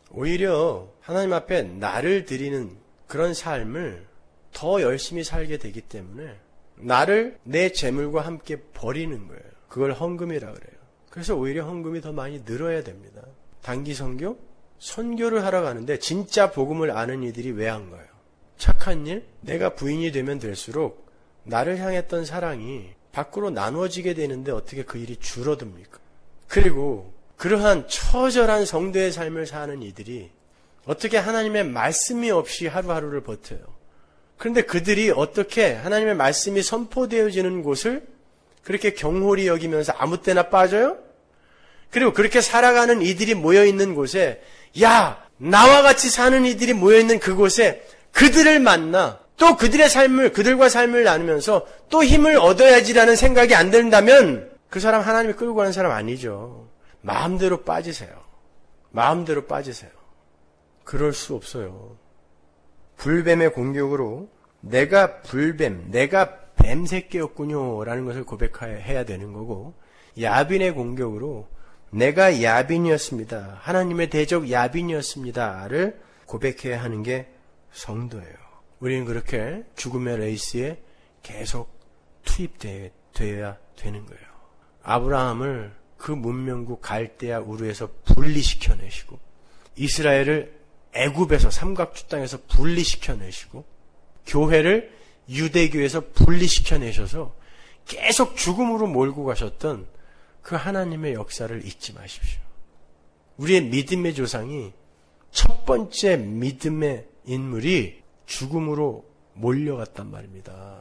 오히려 하나님 앞에 나를 드리는 그런 삶을 더 열심히 살게 되기 때문에 나를 내 재물과 함께 버리는 거예요. 그걸 헌금이라 그래요. 그래서 오히려 헌금이 더 많이 늘어야 됩니다. 단기 선교? 선교를 하러 가는데 진짜 복음을 아는 이들이 왜 한 거예요? 착한 일? 내가 부인이 되면 될수록 나를 향했던 사랑이 밖으로 나누어지게 되는데 어떻게 그 일이 줄어듭니까? 그리고 그러한 처절한 성도의 삶을 사는 이들이 어떻게 하나님의 말씀이 없이 하루하루를 버텨요? 그런데 그들이 어떻게 하나님의 말씀이 선포되어지는 곳을 그렇게 경홀히 여기면서 아무 때나 빠져요? 그리고 그렇게 살아가는 이들이 모여있는 곳에 야! 나와 같이 사는 이들이 모여있는 그곳에 그들을 만나 또 그들의 삶을 그들과 삶을 나누면서 또 힘을 얻어야지라는 생각이 안 든다면 그 사람 하나님이 끌고 가는 사람 아니죠. 마음대로 빠지세요. 마음대로 빠지세요. 그럴 수 없어요. 불뱀의 공격으로 내가 불뱀, 내가 뱀새끼였군요 라는 것을 고백해야 되는 거고 야빈의 공격으로 내가 야빈이었습니다. 하나님의 대적 야빈이었습니다를 고백해야 하는 게 성도예요. 우리는 그렇게 죽음의 레이스에 계속 투입되어야 되는 거예요. 아브라함을 그 문명국 갈대아 우르에서 분리시켜내시고 이스라엘을 애굽에서 삼각주 땅에서 분리시켜내시고 교회를 유대교에서 분리시켜내셔서 계속 죽음으로 몰고 가셨던 그 하나님의 역사를 잊지 마십시오. 우리의 믿음의 조상이 첫 번째 믿음의 인물이 죽음으로 몰려갔단 말입니다.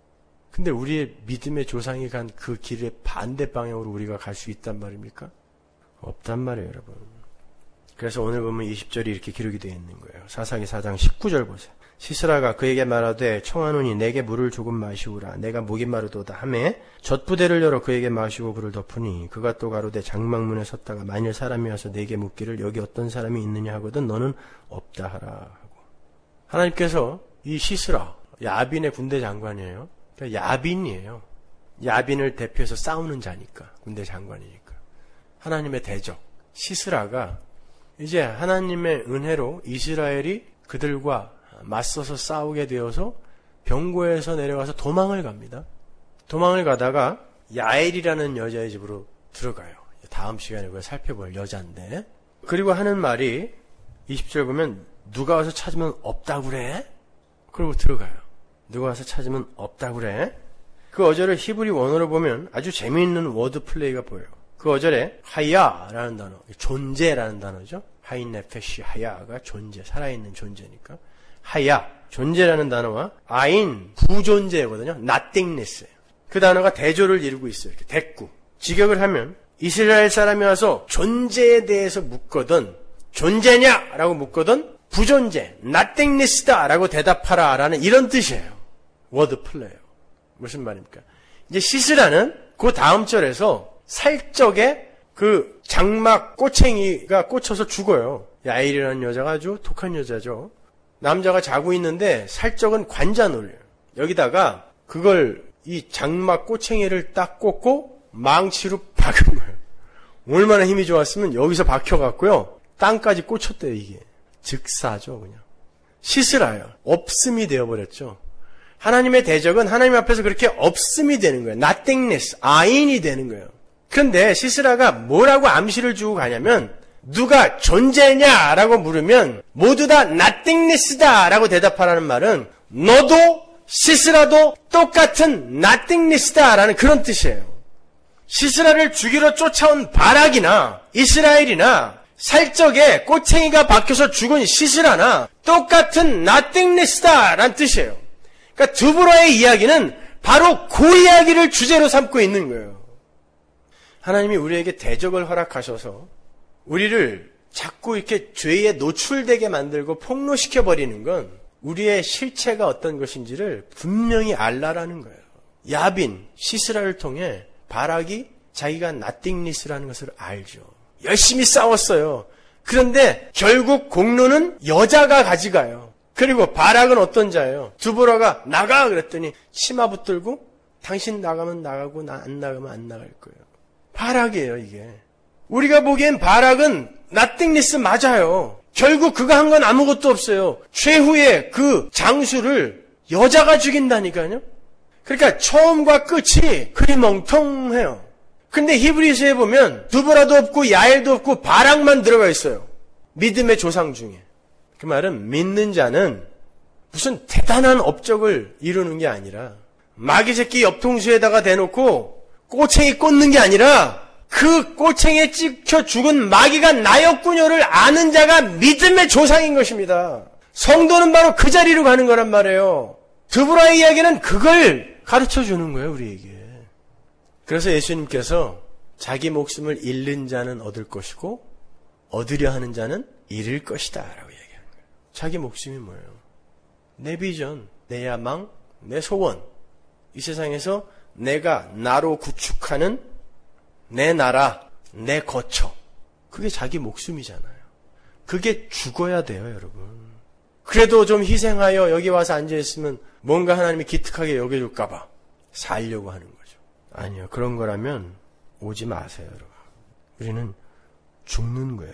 근데 우리의 믿음의 조상이 간 그 길의 반대 방향으로 우리가 갈 수 있단 말입니까? 없단 말이에요, 여러분. 그래서 오늘 보면 이십 절이 이렇게 기록이 되어 있는 거예요. 사사기 사 장 십구 절 보세요. 시스라가 그에게 말하되 청하노니 내게 물을 조금 마시우라. 내가 목이 마르도다 하매 젖부대를 열어 그에게 마시고 그를 덮으니 그가 또 가로되 장막문에 섰다가 만일 사람이 와서 내게 묻기를 여기 어떤 사람이 있느냐 하거든 너는 없다 하라 하고. 하나님께서 이 시스라 야빈의 군대 장관이에요. 그러니까 야빈이에요. 야빈을 대표해서 싸우는 자니까 군대 장관이니까. 하나님의 대적 시스라가 이제 하나님의 은혜로 이스라엘이 그들과 맞서서 싸우게 되어서 병고에서 내려가서 도망을 갑니다. 도망을 가다가 야엘이라는 여자의 집으로 들어가요. 다음 시간에 우리가 살펴볼 여자인데. 그리고 하는 말이 이십 절 보면 누가 와서 찾으면 없다 그래? 그리고 들어가요. 누가 와서 찾으면 없다 그래? 그 어절을 히브리 원어로 보면 아주 재미있는 워드 플레이가 보여요. 그 어절에 하야라는 단어, 존재라는 단어죠. 하인 네페시 하야가 존재, 살아있는 존재니까. 하야, 존재라는 단어와 아인, 부존재거든요. nothingness예요. 그 단어가 대조를 이루고 있어요. 이렇게 대꾸. 직역을 하면 이스라엘 사람이 와서 존재에 대해서 묻거든 존재냐라고 묻거든 부존재, nothingness다라고 대답하라 라는 이런 뜻이에요. 워드 플레이요. 무슨 말입니까? 이제 시스라는 그 다음 절에서 살적에 그 장막 꼬챙이가 꽂혀서 죽어요. 야일이라는 여자가 아주 독한 여자죠. 남자가 자고 있는데 살적은 관자놀이에요. 여기다가 그걸 이 장막 꼬챙이를 딱 꽂고 망치로 박은 거예요. 얼마나 힘이 좋았으면 여기서 박혀갖고요. 땅까지 꽂혔대요, 이게. 즉사죠, 그냥. 시스라요. 없음이 되어버렸죠. 하나님의 대적은 하나님 앞에서 그렇게 없음이 되는 거예요. nothingness, 아인이 되는 거예요. 그런데 시스라가 뭐라고 암시를 주고 가냐면 누가 존재냐라고 물으면 모두 다 nothingness다라고 대답하라는 말은 너도 시스라도 똑같은 nothingness다라는 그런 뜻이에요. 시스라를 죽이러 쫓아온 바락이나 이스라엘이나 살적에 꼬챙이가 박혀서 죽은 시스라나 똑같은 nothingness다라는 뜻이에요. 그러니까 드보라의 이야기는 바로 그 이야기를 주제로 삼고 있는 거예요. 하나님이 우리에게 대적을 허락하셔서 우리를 자꾸 이렇게 죄에 노출되게 만들고 폭로시켜버리는 건 우리의 실체가 어떤 것인지를 분명히 알라라는 거예요. 야빈, 시스라를 통해 바락이 자기가 nothingness라는 것을 알죠. 열심히 싸웠어요. 그런데 결국 공로는 여자가 가져가요. 그리고 바락은 어떤 자예요? 두보라가 나가 그랬더니 치마 붙들고 당신 나가면 나가고 나 안 나가면 안 나갈 거예요. 바락이에요, 이게. 우리가 보기엔 바락은 nothingness 맞아요. 결국 그가 한 건 아무것도 없어요. 최후의 그 장수를 여자가 죽인다니까요. 그러니까 처음과 끝이 그리 멍통해요. 근데 히브리서에 보면 두보라도 없고 야엘도 없고 바락만 들어가 있어요. 믿음의 조상 중에. 그 말은 믿는 자는 무슨 대단한 업적을 이루는 게 아니라 마귀 새끼 옆통수에다가 대놓고 꼬챙이 꽂는 게 아니라 그 꼬챙이에 찍혀 죽은 마귀가 나였군요를 아는 자가 믿음의 조상인 것입니다. 성도는 바로 그 자리로 가는 거란 말이에요. 드보라의 이야기는 그걸 가르쳐 주는 거예요, 우리에게. 그래서 예수님께서 자기 목숨을 잃는 자는 얻을 것이고 얻으려 하는 자는 잃을 것이다 라고 얘기하는 거예요. 자기 목숨이 뭐예요? 내 비전, 내 야망, 내 소원. 이 세상에서 내가 나로 구축하는 내 나라, 내 거처. 그게 자기 목숨이잖아요. 그게 죽어야 돼요, 여러분. 그래도 좀 희생하여 여기 와서 앉아있으면 뭔가 하나님이 기특하게 여겨줄까봐 살려고 하는 거죠. 아니요, 그런 거라면 오지 마세요, 여러분. 우리는 죽는 거예요.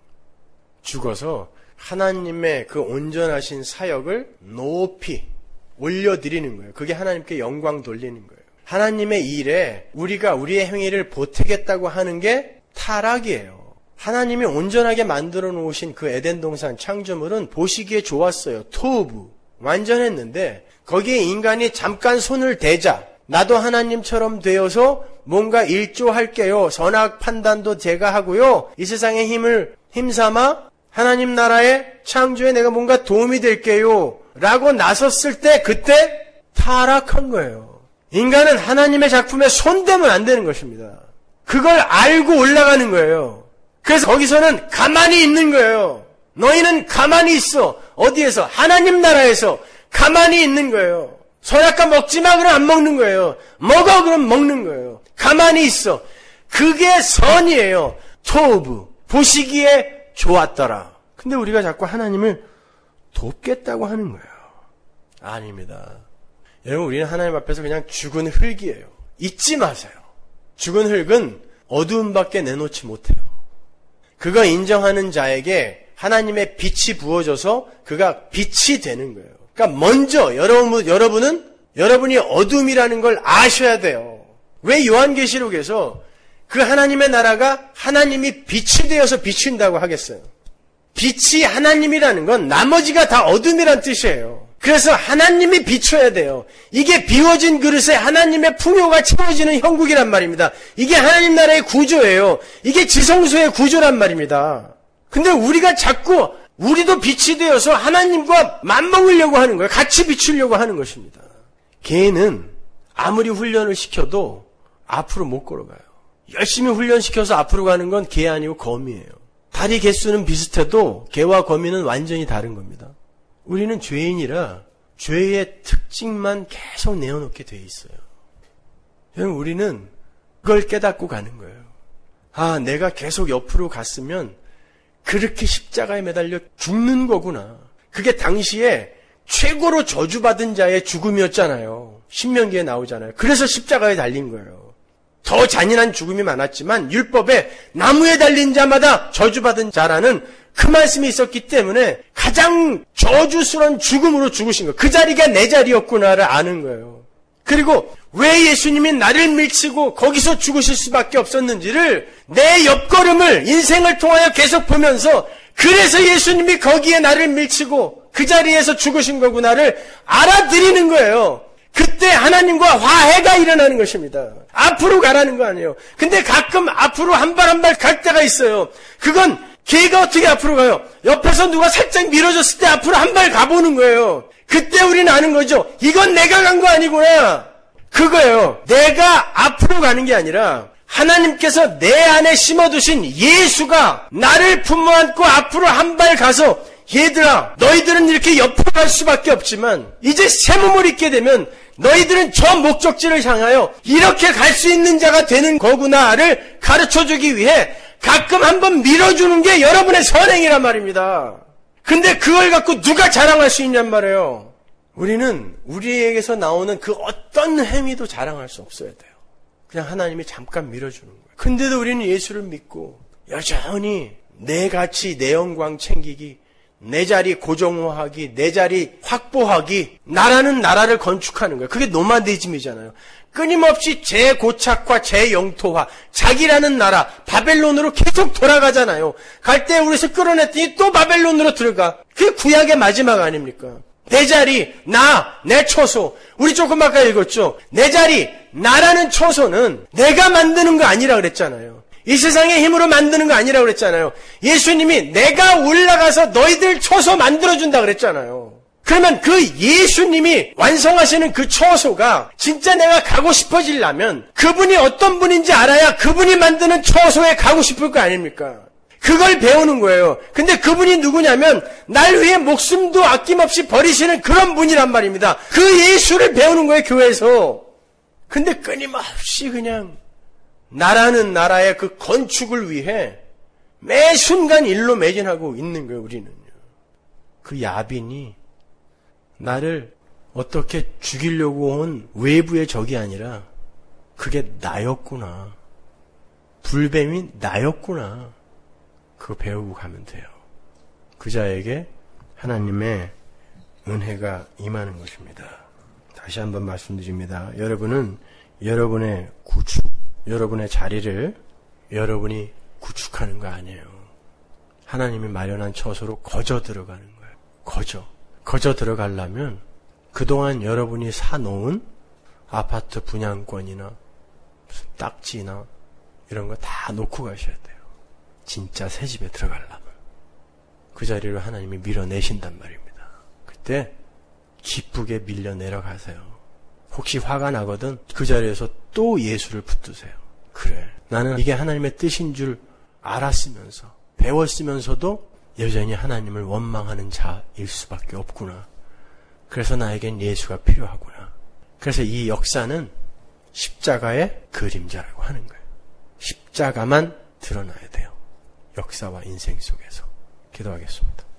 죽어서 하나님의 그 온전하신 사역을 높이 올려드리는 거예요. 그게 하나님께 영광 돌리는 거예요. 하나님의 일에 우리가 우리의 행위를 보태겠다고 하는 게 타락이에요. 하나님이 온전하게 만들어 놓으신 그 에덴 동산 창조물은 보시기에 좋았어요. 토부 완전했는데 거기에 인간이 잠깐 손을 대자 나도 하나님처럼 되어서 뭔가 일조할게요. 선악 판단도 제가 하고요. 이 세상의 힘을 힘삼아 하나님 나라의 창조에 내가 뭔가 도움이 될게요. 라고 나섰을 때 그때 타락한 거예요. 인간은 하나님의 작품에 손대면 안 되는 것입니다. 그걸 알고 올라가는 거예요. 그래서 거기서는 가만히 있는 거예요. 너희는 가만히 있어. 어디에서? 하나님 나라에서 가만히 있는 거예요. 선악과 먹지 마 그럼 안 먹는 거예요. 먹어 그럼 먹는 거예요. 가만히 있어. 그게 선이에요. 토브 보시기에 좋았더라. 근데 우리가 자꾸 하나님을 돕겠다고 하는 거예요. 아닙니다. 여러분 우리는 하나님 앞에서 그냥 죽은 흙이에요. 잊지 마세요. 죽은 흙은 어두움밖에 내놓지 못해요. 그거 인정하는 자에게 하나님의 빛이 부어져서 그가 빛이 되는 거예요. 그러니까 먼저 여러분, 여러분은 여러분이 어둠이라는 걸 아셔야 돼요. 왜 요한계시록에서 그 하나님의 나라가 하나님이 빛이 되어서 비춘다고 하겠어요? 빛이 하나님이라는 건 나머지가 다 어둠이란 뜻이에요. 그래서 하나님이 비춰야 돼요. 이게 비워진 그릇에 하나님의 풍요가 채워지는 형국이란 말입니다. 이게 하나님 나라의 구조예요. 이게 지성소의 구조란 말입니다. 근데 우리가 자꾸 우리도 빛이 되어서 하나님과 맞먹으려고 하는 거예요. 같이 비추려고 하는 것입니다. 개는 아무리 훈련을 시켜도 앞으로 못 걸어가요. 열심히 훈련시켜서 앞으로 가는 건 개 아니고 거미예요. 다리 개수는 비슷해도 개와 거미는 완전히 다른 겁니다. 우리는 죄인이라 죄의 특징만 계속 내어놓게 돼 있어요. 여러분 우리는 그걸 깨닫고 가는 거예요. 아, 내가 계속 옆으로 갔으면 그렇게 십자가에 매달려 죽는 거구나. 그게 당시에 최고로 저주받은 자의 죽음이었잖아요. 신명기에 나오잖아요. 그래서 십자가에 달린 거예요. 더 잔인한 죽음이 많았지만 율법에 나무에 달린 자마다 저주받은 자라는 그 말씀이 있었기 때문에 가장 저주스러운 죽음으로 죽으신 거예요. 그 자리가 내 자리였구나를 아는 거예요. 그리고 왜 예수님이 나를 밀치고 거기서 죽으실 수밖에 없었는지를 내 옆걸음을 인생을 통하여 계속 보면서 그래서 예수님이 거기에 나를 밀치고 그 자리에서 죽으신 거구나를 알아들이는 거예요. 그때 하나님과 화해가 일어나는 것입니다. 앞으로 가라는 거 아니에요. 근데 가끔 앞으로 한 발 한 발 갈 때가 있어요. 그건 개가 어떻게 앞으로 가요? 옆에서 누가 살짝 밀어줬을 때 앞으로 한 발 가보는 거예요. 그때 우리는 아는 거죠. 이건 내가 간 거 아니구나. 그거예요. 내가 앞으로 가는 게 아니라 하나님께서 내 안에 심어두신 예수가 나를 품어 안고 앞으로 한 발 가서 얘들아 너희들은 이렇게 옆으로 갈 수밖에 없지만 이제 새 몸을 입게 되면 너희들은 저 목적지를 향하여 이렇게 갈 수 있는 자가 되는 거구나를 가르쳐주기 위해 가끔 한번 밀어주는 게 여러분의 선행이란 말입니다. 근데 그걸 갖고 누가 자랑할 수 있냔 말이에요. 우리는 우리에게서 나오는 그 어떤 행위도 자랑할 수 없어야 돼요. 그냥 하나님이 잠깐 밀어주는 거예요. 근데도 우리는 예수를 믿고 여전히 내 가치, 내 영광 챙기기, 내 자리 고정화하기, 내 자리 확보하기, 나라는 나라를 건축하는 거예요. 그게 노마디즘이잖아요. 끊임없이 재고착화, 재영토화, 자기라는 나라, 바벨론으로 계속 돌아가잖아요. 갈 때 우리에서 끌어냈더니 또 바벨론으로 들어가. 그게 구약의 마지막 아닙니까? 내 자리, 나, 내 처소. 우리 조금 아까 읽었죠? 내 자리, 나라는 처소는 내가 만드는 거 아니라 그랬잖아요. 이 세상의 힘으로 만드는 거 아니라고 그랬잖아요. 예수님이 내가 올라가서 너희들 처소 만들어준다 그랬잖아요. 그러면 그 예수님이 완성하시는 그 처소가 진짜 내가 가고 싶어지려면 그분이 어떤 분인지 알아야 그분이 만드는 처소에 가고 싶을 거 아닙니까? 그걸 배우는 거예요. 근데 그분이 누구냐면 날 위해 목숨도 아낌없이 버리시는 그런 분이란 말입니다. 그 예수를 배우는 거예요, 교회에서. 근데 끊임없이 그냥 나라는 나라의 그 건축을 위해 매 순간 일로 매진하고 있는 거예요, 우리는요. 그 야빈이 나를 어떻게 죽이려고 온 외부의 적이 아니라 그게 나였구나. 불뱀이 나였구나. 그거 배우고 가면 돼요. 그 자에게 하나님의 은혜가 임하는 것입니다. 다시 한번 말씀드립니다. 여러분은 여러분의 구축, 여러분의 자리를 여러분이 구축하는 거 아니에요. 하나님이 마련한 처소로 거저 들어가는 거예요. 거저. 거저 들어가려면 그동안 여러분이 사놓은 아파트 분양권이나 무슨 딱지나 이런 거 다 놓고 가셔야 돼요. 진짜 새 집에 들어가려면. 그 자리로 하나님이 밀어내신단 말입니다. 그때 기쁘게 밀려 내려가세요. 혹시 화가 나거든 그 자리에서 또 예수를 붙드세요. 그래, 나는 이게 하나님의 뜻인 줄 알았으면서 배웠으면서도 여전히 하나님을 원망하는 자일 수밖에 없구나. 그래서 나에겐 예수가 필요하구나. 그래서 이 역사는 십자가의 그림자라고 하는 거예요. 십자가만 드러나야 돼요. 역사와 인생 속에서. 기도하겠습니다.